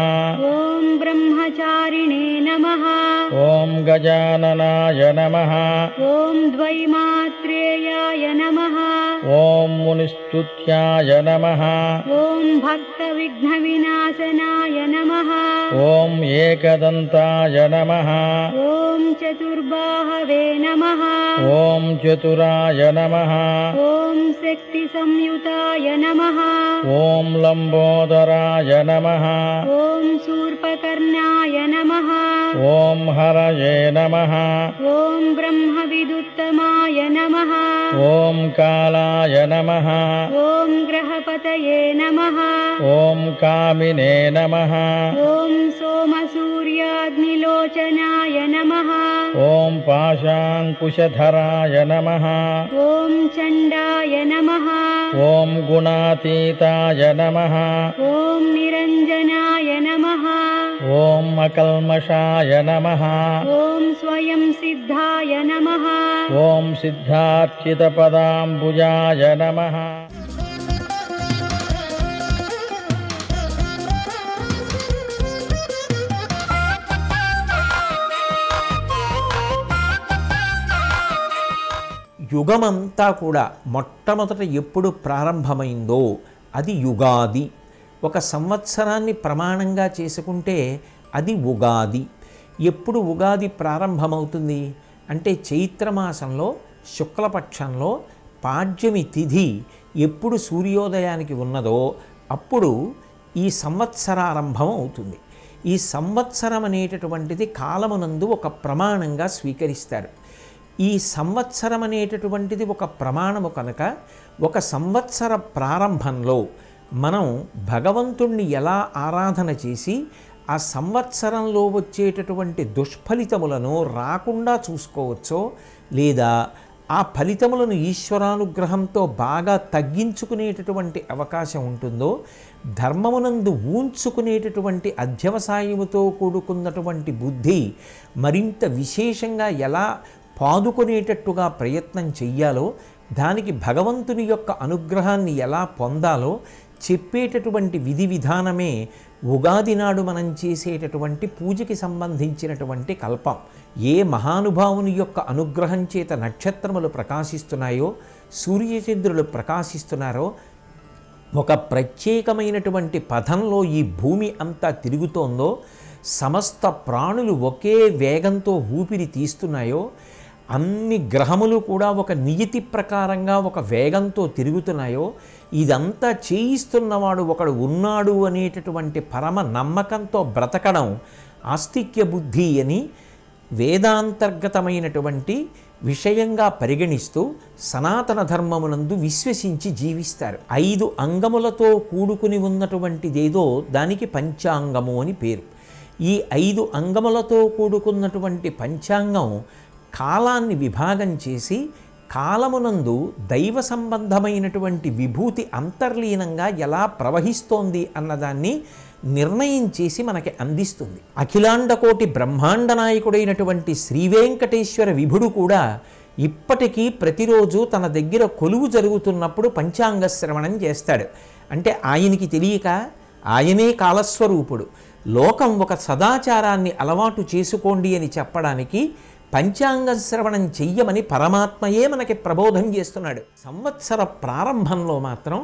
ॐ ब्रह्मचारिणे नमः ॐ गजाननाय नमः ॐ द्वैमात्रेयाय नमः ఓం మునిస్తుత్యాయ నమః ఓం భక్తవిఘ్నవినాశనాయ నమః ఓం ఏకదంతాయ నమః ఓం చతుర్బాహవే నమః ఓం చతురాయ నమః ఓం శక్తిసంయుతాయ నమః ఓం లంబోదరాయ నమః ఓం శూర్పకర్ణాయ నమః ఓం హరయే నమః ఓం బ్రహ్మవిదుత్తమాయ నమః ఓం కాలాయ నమః ఓం గ్రహపతయే నమః ఓం కామినే నమః ఓం సోమసూర్యాగ్నిలోచనాయ నమః ఓం పాశాంకుశధరాయ నమః ఓం చండాయ నమః ఓం గుణాతీతాయ నమః ఓం నిరంజనాయ నమః ఓం అకల్మషాయ నమః ఓం స్వయం సిద్ధాయ నమః ఓం సిద్ధార్చితపదాంబుజాయ నమః యుగమంతా కూడా మొట్టమొదట ఎప్పుడు ప్రారంభమైందో అది యుగాది. ఒక సంవత్సరాన్ని ప్రమాణంగా చేసుకుంటే అది ఉగాది. ఎప్పుడు ఉగాది ప్రారంభమవుతుంది అంటే చైత్రమాసంలో శుక్లపక్షంలో పాడ్యమి తిథి ఎప్పుడు సూర్యోదయానికి ఉన్నదో అప్పుడు ఈ సంవత్సరారంభం అవుతుంది. ఈ సంవత్సరం అనేటటువంటిది కాలమునందు ఒక ప్రమాణంగా స్వీకరిస్తారు. ఈ సంవత్సరం అనేటటువంటిది ఒక ప్రమాణము కనుక ఒక సంవత్సర ప్రారంభంలో మనం భగవంతుణ్ణి ఎలా ఆరాధన చేసి ఆ సంవత్సరంలో వచ్చేటటువంటి దుష్ఫలితములను రాకుండా చూసుకోవచ్చో లేదా ఆ ఫలితములను ఈశ్వరానుగ్రహంతో బాగా తగ్గించుకునేటటువంటి అవకాశం ఉంటుందో ధర్మమునందు ఊంచుకునేటటువంటి అధ్యవసాయముతో కూడుకున్నటువంటి బుద్ధి మరింత విశేషంగా ఎలా పాదుకునేటట్టుగా ప్రయత్నం చెయ్యాలో దానికి భగవంతుని యొక్క అనుగ్రహాన్ని ఎలా పొందాలో చెప్పేటటువంటి విధి విధానమే ఉగాది నాడు మనం చేసేటటువంటి పూజకి సంబంధించినటువంటి కల్పం. ఏ మహానుభావుని యొక్క అనుగ్రహం చేత నక్షత్రములు ప్రకాశిస్తున్నాయో సూర్యచంద్రులు ప్రకాశిస్తున్నారో ఒక ప్రత్యేకమైనటువంటి పథంలో ఈ భూమి అంతా తిరుగుతోందో సమస్త ప్రాణులు ఒకే వేగంతో ఊపిరి తీస్తున్నాయో అన్ని గ్రహములు కూడా ఒక నియతి ప్రకారంగా ఒక వేగంతో తిరుగుతున్నాయో ఇదంతా చేయిస్తున్నవాడు ఒకడు ఉన్నాడు అనేటటువంటి పరమ నమ్మకంతో బ్రతకడం ఆస్తిక్య బుద్ధి అని వేదాంతర్గతమైనటువంటి విషయంగా పరిగణిస్తూ సనాతన ధర్మమునందు విశ్వసించి జీవిస్తారు. 5 అంగములతో కూడుకుని ఉన్నటువంటిదేదో దానికి పంచాంగము అని పేరు. ఈ 5 అంగములతో కూడుకున్నటువంటి పంచాంగం కాలాన్ని విభాగం చేసి కాలమునందు దైవ సంబంధమైనటువంటి విభూతి అంతర్లీనంగా ఎలా ప్రవహిస్తోంది అన్నదాన్ని నిర్ణయం చేసి మనకి అందిస్తుంది. అఖిలాండకోటి బ్రహ్మాండ నాయకుడైనటువంటి శ్రీవేంకటేశ్వర విభుడు కూడా ఇప్పటికీ ప్రతిరోజు తన దగ్గర కొలువు జరుగుతున్నప్పుడు పంచాంగ శ్రవణం చేస్తాడు. అంటే ఆయనకి తెలియక ఆయనే కాలస్వరూపుడు. లోకం ఒక సదాచారాన్ని అలవాటు చేసుకోండి అని చెప్పడానికి పంచాంగ శ్రవణం చెయ్యమని పరమాత్మయే మనకి ప్రబోధం చేస్తున్నాడు. సంవత్సర ప్రారంభంలో మాత్రం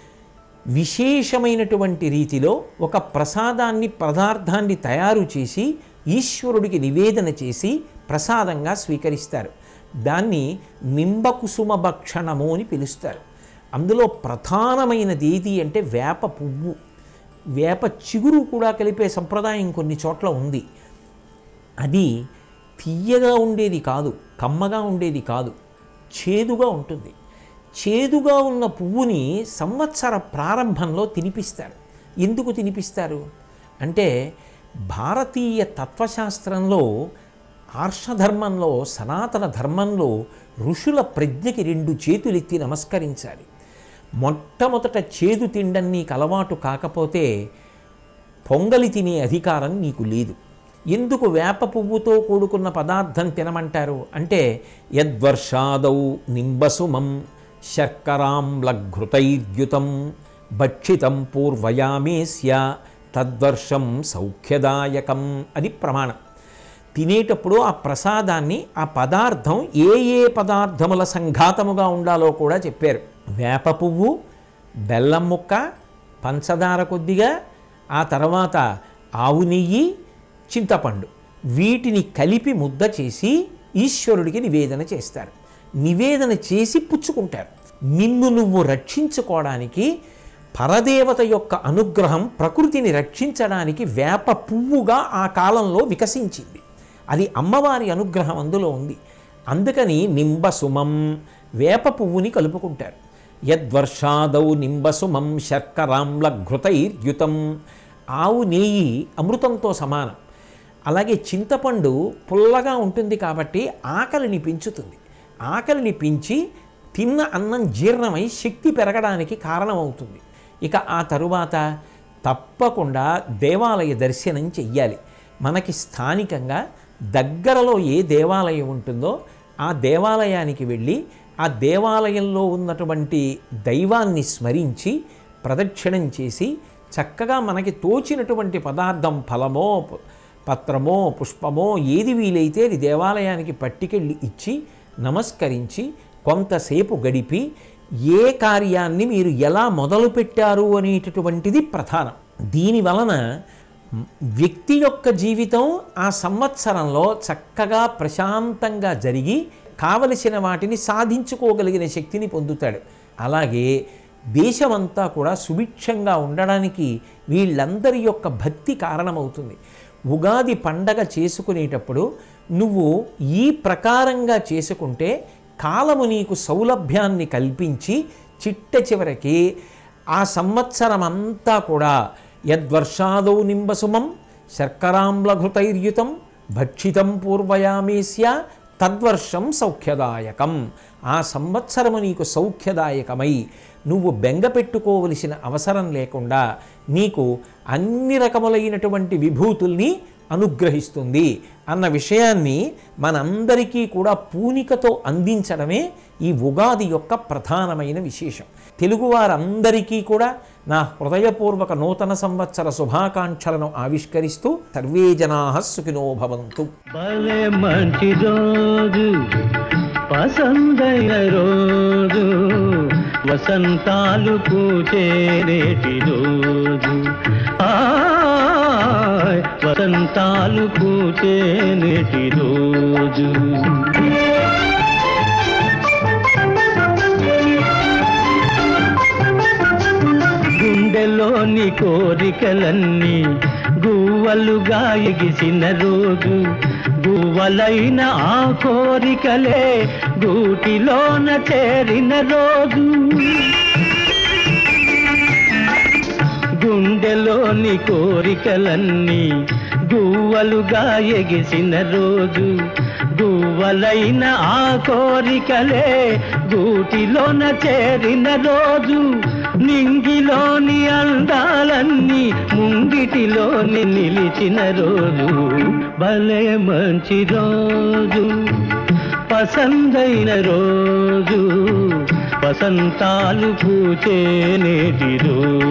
విశేషమైనటువంటి రీతిలో ఒక ప్రసాదాన్ని పదార్థాన్ని తయారు చేసి ఈశ్వరుడికి నివేదన చేసి ప్రసాదంగా స్వీకరిస్తారు. దాన్ని నింబకుసుమ భక్షణము అని పిలుస్తారు. అందులో ప్రధానమైనది ఏది అంటే వేప పువ్వు, వేప చిగురు కూడా కలిపే సంప్రదాయం కొన్ని చోట్ల ఉంది. అది తియ్యగా ఉండేది కాదు, కమ్మగా ఉండేది కాదు, చేదుగా ఉంటుంది. చేదుగా ఉన్న పువ్వుని సంవత్సర ప్రారంభంలో తినిపిస్తారు. ఎందుకు తినిపిస్తారు అంటే భారతీయ తత్వశాస్త్రంలో ఆర్షధర్మంలో సనాతన ధర్మంలో ఋషుల ప్రజ్ఞకి 2 చేతులెత్తి నమస్కరించాలి. మొట్టమొదట చేదు తిండం నీకు అలవాటు కాకపోతే పొంగలి తినే అధికారం నీకు లేదు. ఎందుకు వేప పువ్వుతో కూడుకున్న పదార్థం తినమంటారు అంటే యద్వర్షాదౌ నింబసుమం శర్కరాంలఘృతైర్యుతం భక్షితం పూర్వయామేస్య తద్వర్షం సౌఖ్యదాయకం అది ప్రమాణం. తినేటప్పుడు ఆ ప్రసాదాన్ని ఆ పదార్థం ఏ ఏ పదార్థముల సంఘాతముగా ఉండాలో కూడా చెప్పారు. వేప పువ్వు, బెల్లం ముక్క, పంచదార కొద్దిగా, ఆ తర్వాత ఆవు నెయ్యి, చింతపండు, వీటిని కలిపి ముద్ద చేసి ఈశ్వరుడికి నివేదన చేస్తారు. నివేదన చేసి పుచ్చుకుంటారు. నిన్ను నువ్వు రక్షించుకోవడానికి పరదేవత యొక్క అనుగ్రహం ప్రకృతిని రక్షించడానికి వేప పువ్వుగా ఆ కాలంలో వికసించింది. అది అమ్మవారి అనుగ్రహం అందులో ఉంది. అందుకని నింబసుమం, వేప పువ్వుని కలుపుకుంటారు. యద్వర్షాదౌ నింబసుమం శర్కరాంల ఘృతైర్యుతం. ఆవు నెయ్యి అమృతంతో సమానం. అలాగే చింతపండు పుల్లగా ఉంటుంది కాబట్టి ఆకలిని పెంచుతుంది. ఆకలిని పెంచి తిన్న అన్నం జీర్ణమై శక్తి పెరగడానికి కారణమవుతుంది. ఇక ఆ తరువాత తప్పకుండా దేవాలయ దర్శనం చెయ్యాలి. మనకి స్థానికంగా దగ్గరలో ఏ దేవాలయం ఉంటుందో ఆ దేవాలయానికి వెళ్ళి ఆ దేవాలయంలో ఉన్నటువంటి దైవాన్ని స్మరించి ప్రదక్షిణం చేసి చక్కగా మనకి తోచినటువంటి పదార్థం, ఫలమో పత్రమో పుష్పమో ఏది వీలైతే అది దేవాలయానికి పట్టుకెళ్ళి ఇచ్చి నమస్కరించి కొంతసేపు గడిపి ఏ కార్యాన్ని మీరు ఎలా మొదలుపెట్టారు అనేటటువంటిది ప్రధానం. దీనివలన వ్యక్తి యొక్క జీవితం ఆ సంవత్సరంలో చక్కగా ప్రశాంతంగా జరిగి కావలసిన వాటిని సాధించుకోగలిగిన శక్తిని పొందుతాడు. అలాగే దేశమంతా కూడా సుభిక్షంగా ఉండడానికి వీళ్ళందరి యొక్క భక్తి కారణమవుతుంది. ఉగాది పండగ చేసుకునేటప్పుడు నువ్వు ఈ ప్రకారంగా చేసుకుంటే కాలము నీకు సౌలభ్యాన్ని కల్పించి చిట్ట చివరికి ఆ సంవత్సరం అంతా కూడా యద్వర్షాదౌ నింబసుమం శర్కరాంలఘృతైర్యుతం భక్షితం పూర్వయామేస్య తద్వర్షం సౌఖ్యదాయకం. ఆ సంవత్సరము నీకు సౌఖ్యదాయకమై నువ్వు బెంగ పెట్టుకోవలసిన అవసరం లేకుండా నీకు అన్ని రకములైనటువంటి విభూతుల్ని అనుగ్రహిస్తుంది అన్న విషయాన్ని మనందరికీ కూడా పూనికతో అందించడమే ఈ ఉగాది యొక్క ప్రధానమైన విశేషం. తెలుగువారందరికీ కూడా నా హృదయపూర్వక నూతన సంవత్సర శుభాకాంక్షలను ఆవిష్కరిస్తూ సర్వే జనాః సుఖినో భవంతు. భలే మంచి రోజు, పసందైన రోజు, వసంతాలు పూచేటి రోజు, వసంతాలు పూచేటి రోజు. గుండెలోని కోరికలన్నీ గువ్వలుగా ఎగిసిన రోజు, గువ్వలైన ఆ కోరికలే గూటిలోన చేరిన రోజు. గుండెలోని కోరికలన్నీ గువ్వలుగా ఎగిసిన రోజు, గువ్వలైన ఆ కోరికలే గూటిలోన చేరిన రోజు. నింగిలోని అందాలన్నీ ముంగిటిలోని నిలిచిన రోజు, భలే మంచి రోజు, పసందైన రోజు, వసంతాలు పూచే నేటి రోజు.